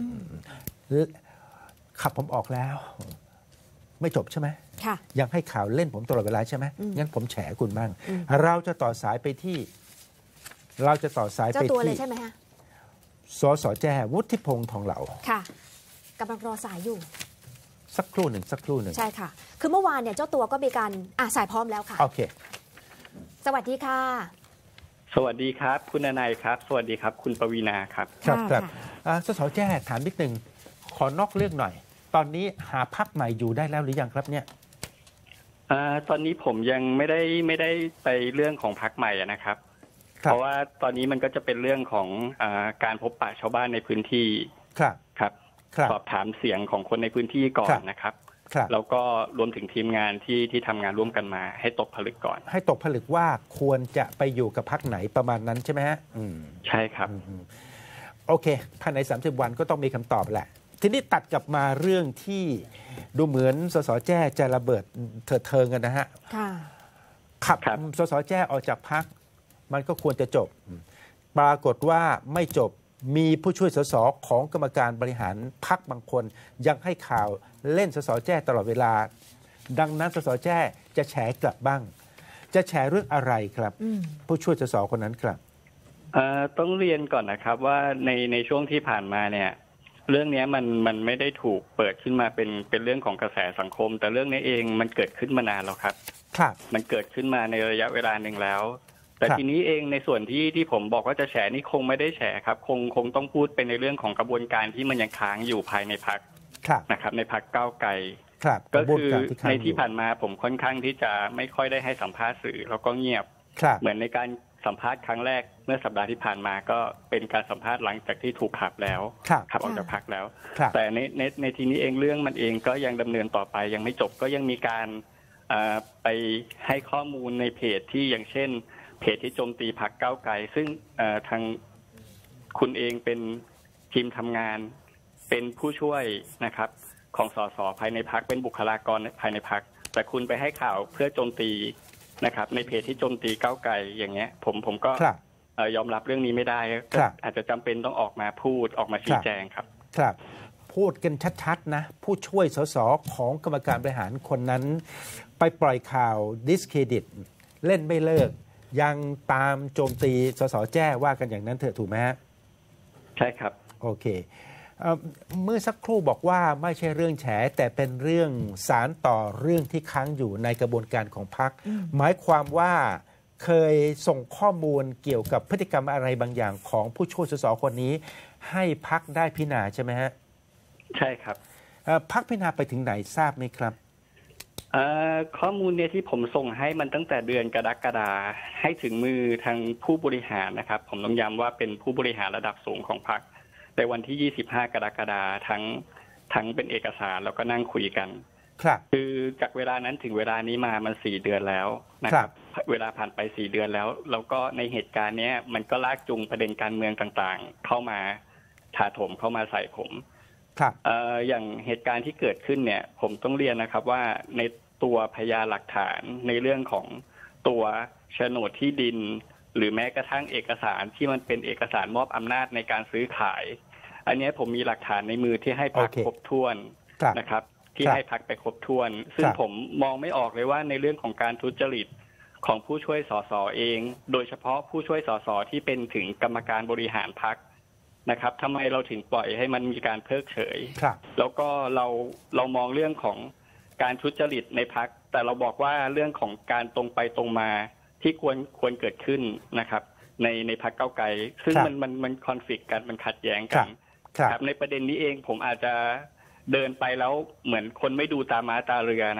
ขับผมออกแล้วไม่จบใช่ไหมยังให้ข่าวเล่นผมตลอดเวลาใช่ไหมงั้นผมแฉคุณบ้างเราจะต่อสายไปที่เราจะต่อสายไปที่ใช่ไหมฮะสสแจ้วุฒิพงษ์ทองเหลาค่ะกำลังรอสายอยู่สักครู่หนึ่งสักครู่หนึ่งใช่ค่ะคือเมื่อวานเนี่ยเจ้าตัวก็มีการอ่ะสายพร้อมแล้วค่ะโอเคสวัสดีค่ะสวัสดีครับคุณนายครับสวัสดีครับคุณปวีณาครับครับครับสสแจ้ถามนิดนึงขอนอกเรื่องหน่อยตอนนี้หาพรรคใหม่อยู่ได้แล้วหรือยังครับเนี่ยตอนนี้ผมยังไม่ได้ไม่ได้ไปเรื่องของพรรคใหม่นะครับเพราะว่าตอนนี้มันก็จะเป็นเรื่องของการพบปะชาวบ้านในพื้นที่ครับครับสอบถามเสียงของคนในพื้นที่ก่อนนะครับแล้วก็รวมถึงทีมงานที่ที่ทำงานร่วมกันมาให้ตกผลึกก่อนให้ตกผลึกว่าควรจะไปอยู่กับพรรคไหนประมาณนั้นใช่ไหมฮะใช่ครับโอเคภายในสามสิบวันก็ต้องมีคำตอบแหละทีนี้ตัดกลับมาเรื่องที่ดูเหมือนสสแจ้จะระเบิดเถิดเทิงกันนะฮะขับสสแจ้ออกจากพรรคมันก็ควรจะจบปรากฏว่าไม่จบมีผู้ช่วยสสของกรรมการบริหารพรรคบางคนยังให้ข่าวเล่นสสแจ้ตลอดเวลาดังนั้นสสแจ้จะแฉกลับบ้างจะแฉเรื่องอะไรครับผู้ช่วยสสคนนั้นครับต้องเรียนก่อนนะครับว่าในในช่วงที่ผ่านมาเนี่ยเรื่องนี้มันมันไม่ได้ถูกเปิดขึ้นมาเป็นเป็นเรื่องของกระแสสังคมแต่เรื่องนี้เองมันเกิดขึ้นมานานแล้วครับครับมันเกิดขึ้นมาในระยะเวลาหนึ่งแล้วแต่ทีนี้เองในส่วนที่ที่ผมบอกว่าจะแฉนี่คงไม่ได้แฉครับคงคงต้องพูดเป็นในเรื่องของกระบวนการที่มันยังค้างอยู่ภายในพรรคนะครับในพรรคก้าวไกลก็คือในที่ผ่านมาผมค่อนข้างที่จะไม่ค่อยได้ให้สัมภาษณ์สื่อแล้วก็เงียบเหมือนในการสัมภาษณ์ครั้งแรกเมื่อสัปดาห์ที่ผ่านมาก็เป็นการสัมภาษณ์หลังจากที่ถูกขับแล้วขับออกจากพรรคแล้วแต่ในในในทีนี้เองเรื่องมันเองก็ยังดำเนินต่อไปยังไม่จบก็ยังมีการไปให้ข้อมูลในเพจที่อย่างเช่นเพจที่โจมตีพรรคก้าวไกลซึ่งทางคุณเองเป็นทีมทำงานเป็นผู้ช่วยนะครับของสสภายในพรรคเป็นบุคลากรภายในพรรคแต่คุณไปให้ข่าวเพื่อโจมตีนะครับในเพจที่โจมตีก้าวไกลอย่างเงี้ยผมผมก็ยอมรับเรื่องนี้ไม่ได้อาจจะจำเป็นต้องออกมาพูดออกมาชี้แจงครับครับพูดกันชัดๆนะผู้ช่วยสสของกรรมการบริหารคนนั้นไปปล่อยข่าวดิสเครดิตเล่นไม่เลิกยังตามโจมตีสสแจ้ว่ากันอย่างนั้นเถอะถูกไหมฮะใช่ครับโอเคเมื่อสักครู่บอกว่าไม่ใช่เรื่องแฉแต่เป็นเรื่องสารต่อเรื่องที่ค้างอยู่ในกระบวนการของพรรคหมายความว่าเคยส่งข้อมูลเกี่ยวกับพฤติกรรมอะไรบางอย่างของผู้ช่วยสสคนนี้ให้พรรคได้พิจารณาใช่ไหมฮะใช่ครับพรรคพิจารณาไปถึงไหนทราบไหมครับข้อมูลเนี่ยที่ผมส่งให้มันตั้งแต่เดือนกรกฎาคมให้ถึงมือทางผู้บริหารนะครับผมต้องย้ำว่าเป็นผู้บริหารระดับสูงของพรรคในวันที่ยี่สิบห้ากรกฎาคมทั้งทั้งเป็นเอกสารแล้วก็นั่งคุยกันครับคือจากเวลานั้นถึงเวลานี้มามันสี่เดือนแล้วนะครับเวลาผ่านไปสี่เดือนแล้วแล้วก็ในเหตุการณ์นี้มันก็ลากจูงประเด็นการเมืองต่างๆเข้ามาถาโถมเข้ามาใส่ผมครับเอ่ออย่างเหตุการณ์ที่เกิดขึ้นเนี่ยผมต้องเรียนนะครับว่าในตัวพยานหลักฐานในเรื่องของตัวโฉนดที่ดินหรือแม้กระทั่งเอกสารที่มันเป็นเอกสารมอบอำนาจในการซื้อขายอันนี้ผมมีหลักฐานในมือที่ให้พรรคครบถ้วนนะครับที่ให้พรรคไปครบถ้วนซึ่งผมมองไม่ออกเลยว่าในเรื่องของการทุจริตของผู้ช่วยสสเองโดยเฉพาะผู้ช่วยสสที่เป็นถึงกรรมการบริหารพรรคนะครับทำไมเราถึงปล่อยให้มันมีการเพิกเฉยแล้วก็เราเรามองเรื่องของการทุจริตในพรรคแต่เราบอกว่าเรื่องของการตรงไปตรงมาที่ควรควรเกิดขึ้นนะครับในในพรรคก้าวไกลซึ่งมันมันมันคอนฟลิกต์กันมันขัดแย้งกันครับในประเด็นนี้เองผมอาจจะเดินไปแล้วเหมือนคนไม่ดูตาม้าตาเรือนะครับ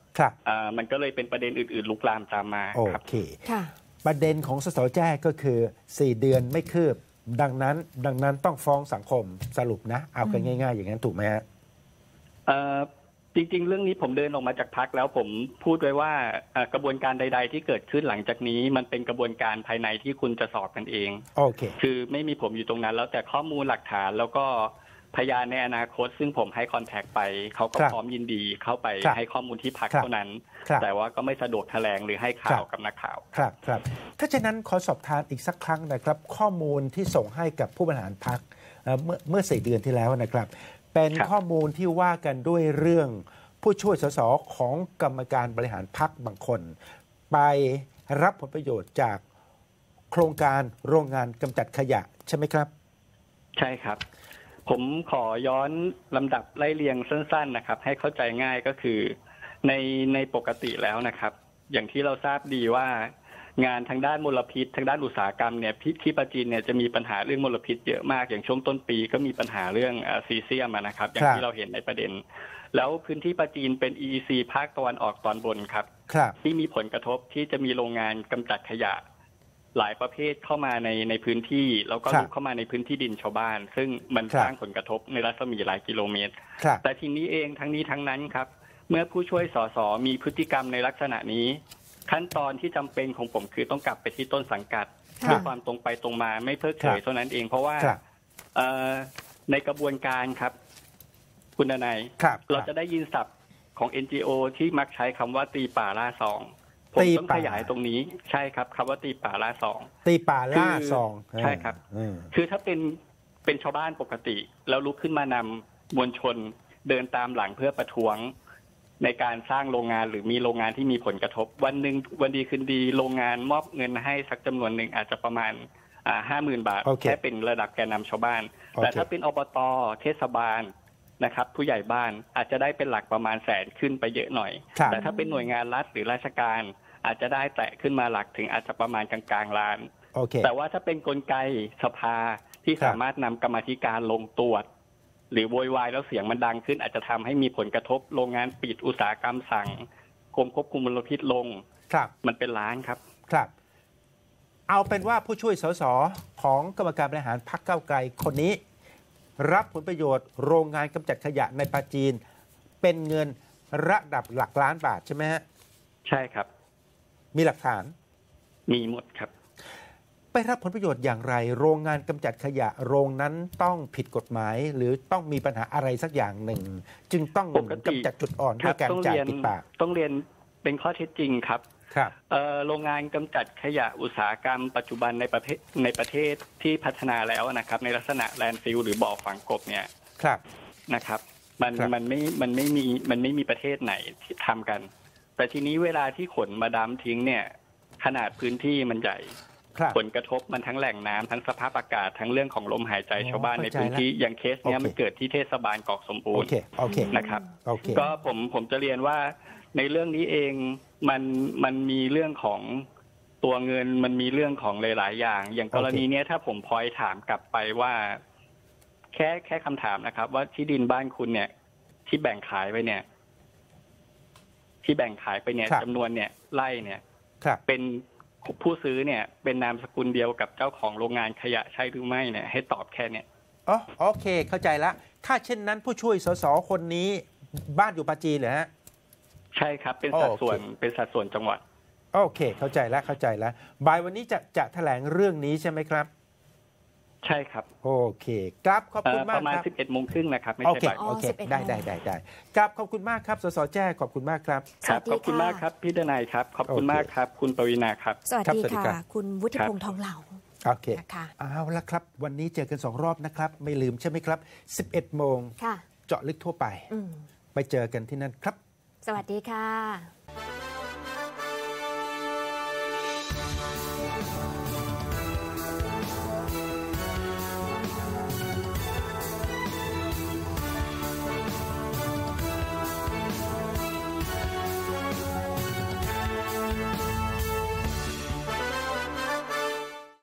ครับอ่ามันก็เลยเป็นประเด็นอื่นๆลุกลามตามมาโอครับเคค่ะประเด็นของสสแจ้ก็คือสี่เดือนไม่คืบดังนั้นดังนั้นต้องฟ้องสังคมสรุปนะ เอากันง่ายๆ อย่างนั้นถูกไหมฮะเอ่อจริงๆ เรื่องนี้ผมเดินออกมาจากพักแล้วผมพูดไว้ว่าเอ่อกระบวนการใด ๆ ที่เกิดขึ้นหลังจากนี้มันเป็นกระบวนการภายในที่คุณจะสอบกันเองโอเคคือไม่มีผมอยู่ตรงนั้น แล้วแต่ข้อมูลหลักฐานแล้วก็พยานในอนาคตซึ่งผมให้คอนแทคไปเขาก็ครับพร้อมยินดีเข้าไปครับให้ข้อมูลที่พักครับเท่านั้นครับแต่ว่าก็ไม่สะดวกแถลงหรือให้ข่าครัวบกับนักข่าวครับครับถ้าฉะนั้นขอสอบทานอีกสักครั้งนะครับ ข้อมูลที่ส่งให้กับผู้บริหารพรรคเอ่อเมื่อเมื่อสี่เดือนที่แล้วนะครับ เป็นครับข้อมูลที่ว่ากันด้วยเรื่องผู้ช่วยสสของกรรมการบริหารพรรคบางคน ไปรับผลประโยชน์จากโครงการโรงงานกำจัดขยะใช่ไหมครับใช่ครับ ผมขอย้อนลำดับไล่เรียงสั้นๆนะครับ ให้เข้าใจง่ายก็คือในในปกติแล้วนะครับ อย่างที่เราทราบดีว่างานทางด้านมลพิษทางด้านอุตสาหกรรมเนี่ยที่ปราจีนเนี่ยจะมีปัญหาเรื่องมลพิษเยอะมากอย่างช่วงต้นปีก็มีปัญหาเรื่องซีเซียมนะครับอย่างที่เราเห็นในประเด็นแล้วพื้นที่ปราจีนเป็น อี อี ซี ภาคตะวันออกตอนบนครับครับที่มีผลกระทบที่จะมีโรงงานกำจัดขยะหลายประเภทเข้ามาในในพื้นที่แล้วก็ครับลุกเข้ามาในพื้นที่ดินชาวบ้าน ซึ่งมันครับสร้างผลกระทบในรัศมีหลายกิโลเมตรครับแต่ทีนี้เองทั้งนี้ทั้งนั้นครับ เมื่อผู้ช่วยสสมีพฤติกรรมในลักษณะนี้ ขั้นตอนที่จำเป็นของผมคือต้องกลับไปที่ต้นสังกัดครับด้วยความตรงไปตรงมาไม่เพิกเฉยครับเท่านั้นเองเพราะว่าครับเอ่อในกระบวนการครับ คุณนายครับเราจะได้ยินศัพท์ของ เอ็น จี โอ ที่มักใช้คำว่าตีป่าล่าซองผมตีต้องป่าขยายตรงนี้ใช่ครับคำว่าตีป่าล่าซองตีป่าล่าคือซองใช่ครับอืมคือถ้าเป็นเป็นชาวบ้านปกติ แล้วลุกขึ้นมานำมวลชนเดินตามหลังเพื่อประท้วงในการสร้างโรงงานหรือมีโรงงานที่มีผลกระทบ วันหนึ่งวันดีคืนดีโรงงานมอบเงินให้สักจำนวนหนึ่งอาจจะประมาณอ่าห้าหมื่นบาทโอเคแค่เป็นระดับแกนนำชาวบ้านโอเคแต่ถ้าเป็นอบตเทศบาลนะครับ ผู้ใหญ่บ้านอาจจะได้เป็นหลักประมาณแสนขึ้นไปเยอะหน่อยครับแต่ถ้าเป็นหน่วยงานรัฐหรือราชการอาจจะได้แตะขึ้นมาหลักถึงอาจจะประมาณกลางๆล้านโอเคแต่ว่าถ้าเป็นกลไกสภาที่ครับสามารถนำกรรมาธิการลงตรวจ หรือโวยวายแล้วเสียงมันดังขึ้น อาจจะทำให้มีผลกระทบโรงงานปิดอุตสาหกรรมสั่งกรมควบคุมมลพิษลงครับมันเป็นล้านครับครับ เอาเป็นว่าผู้ช่วยสสของกรรมการบริหารพรรคก้าวไกลคนนี้ รับผลประโยชน์โรงงานกำจัดขยะในปราจีน เป็นเงินระดับหลักล้านบาทใช่ไหมฮะใช่ครับมีหลักฐานมีหมดครับไปรับผลประโยชน์อย่างไร โรงงานกำจัดขยะโรงนั้นต้องผิดกฎหมาย หรือต้องมีปัญหาอะไรสักอย่างหนึ่ง จึงต้องปกติกำจัดจุดอ่อนคด้รัวยการต้องจ่ายเรียนปิดปากต้องเรียนเป็นข้อเท็จจริงครับครับเอ่อโรงงานกำจัดขยะอุตสาหกรรมปัจจุบันในประเทศในประเทศที่พัฒนาแล้วนะครับ ในลักษณะแลนด์ฟิลหรือบ่อฝังกบเนี่ยครับนะครับ มันครับมันไม่มันไม่มีมันไม่มีประเทศไหนที่ทำกัน แต่ทีนี้เวลาที่ขนมาดำทิ้งเนี่ย ขนาดพื้นที่มันใหญ่ครับผลกระทบมันทั้งแหล่งน้ำทั้งสภาพอากาศทั้งเรื่องของลมหายใจอ๋อชาวบ้านในเข้าใจพื้นที่อย่างเคสเนี้ยโอเคมันเกิดที่เทศบาลเกาะสมบูโอรณ์เค โอเคนะครับโอเคก็ผมผมจะเรียนว่าในเรื่องนี้เองมันมันมีเรื่องของตัวเงินมันมีเรื่องของหลายๆอย่าง อย่างกรณีเนี้ยถ้าผมพลอยถามกลับไปว่า แค่แค่คำถามนะครับ ว่าที่ดินบ้านคุณเนี่ย ที่แบ่งขายไปเนี่ย ที่แบ่งขายไปเนี่ยครับจำนวนเนี่ยไร่เนี่ยครับเป็นผู้ซื้อเนี่ย เป็นนามสกุลเดียวกับเจ้าของโรงงานขยะใช่หรือไม่เนี่ยให้ตอบแค่เนี่ยอ๋อโอเค เข้าใจละ ถ้าเช่นนั้นผู้ช่วยสสคนนี้บ้านอยู่ปราจีนเหรอฮะใช่ครับ เป็นสัดส่วนโอเคเป็นสัดส่วนจังหวัดโอเค เข้าใจแล้วเข้าใจแล้วบ่ายวันนี้จะจะแถลงเรื่องนี้ใช่ไหมครับใช่ครับโอเคครับขอบเอ่คุณอมาปกระมาณครับสิบเอ็ดโมงครึ่งนะครับไม่โอใช่เคบ่ายอ๋อโอเคสิบเอ็ดได้โมงได้ได้ได้ครับขอบคุณมากครับสสแจ้ขอบคุณมากครับสวัสดีขอบคุณค่ะมากครับพี่ดนัยครับ ขอบคุณโอเคมากครับ คุณปวีณาครับสวัสครับดีสวัสดีครัค่ะบคุณวุฒิครับพงษ์ทองเหล่าโอเคนะคะเอาละครับ วันนี้เจอกันสองรอบนะครับ ไม่ลืมใช่ไหมครับ สิบเอ็ดโมงค่ะเจาะลึกทั่วไปอืมไปเจอกันที่นั่นครับสวัสดีค่ะ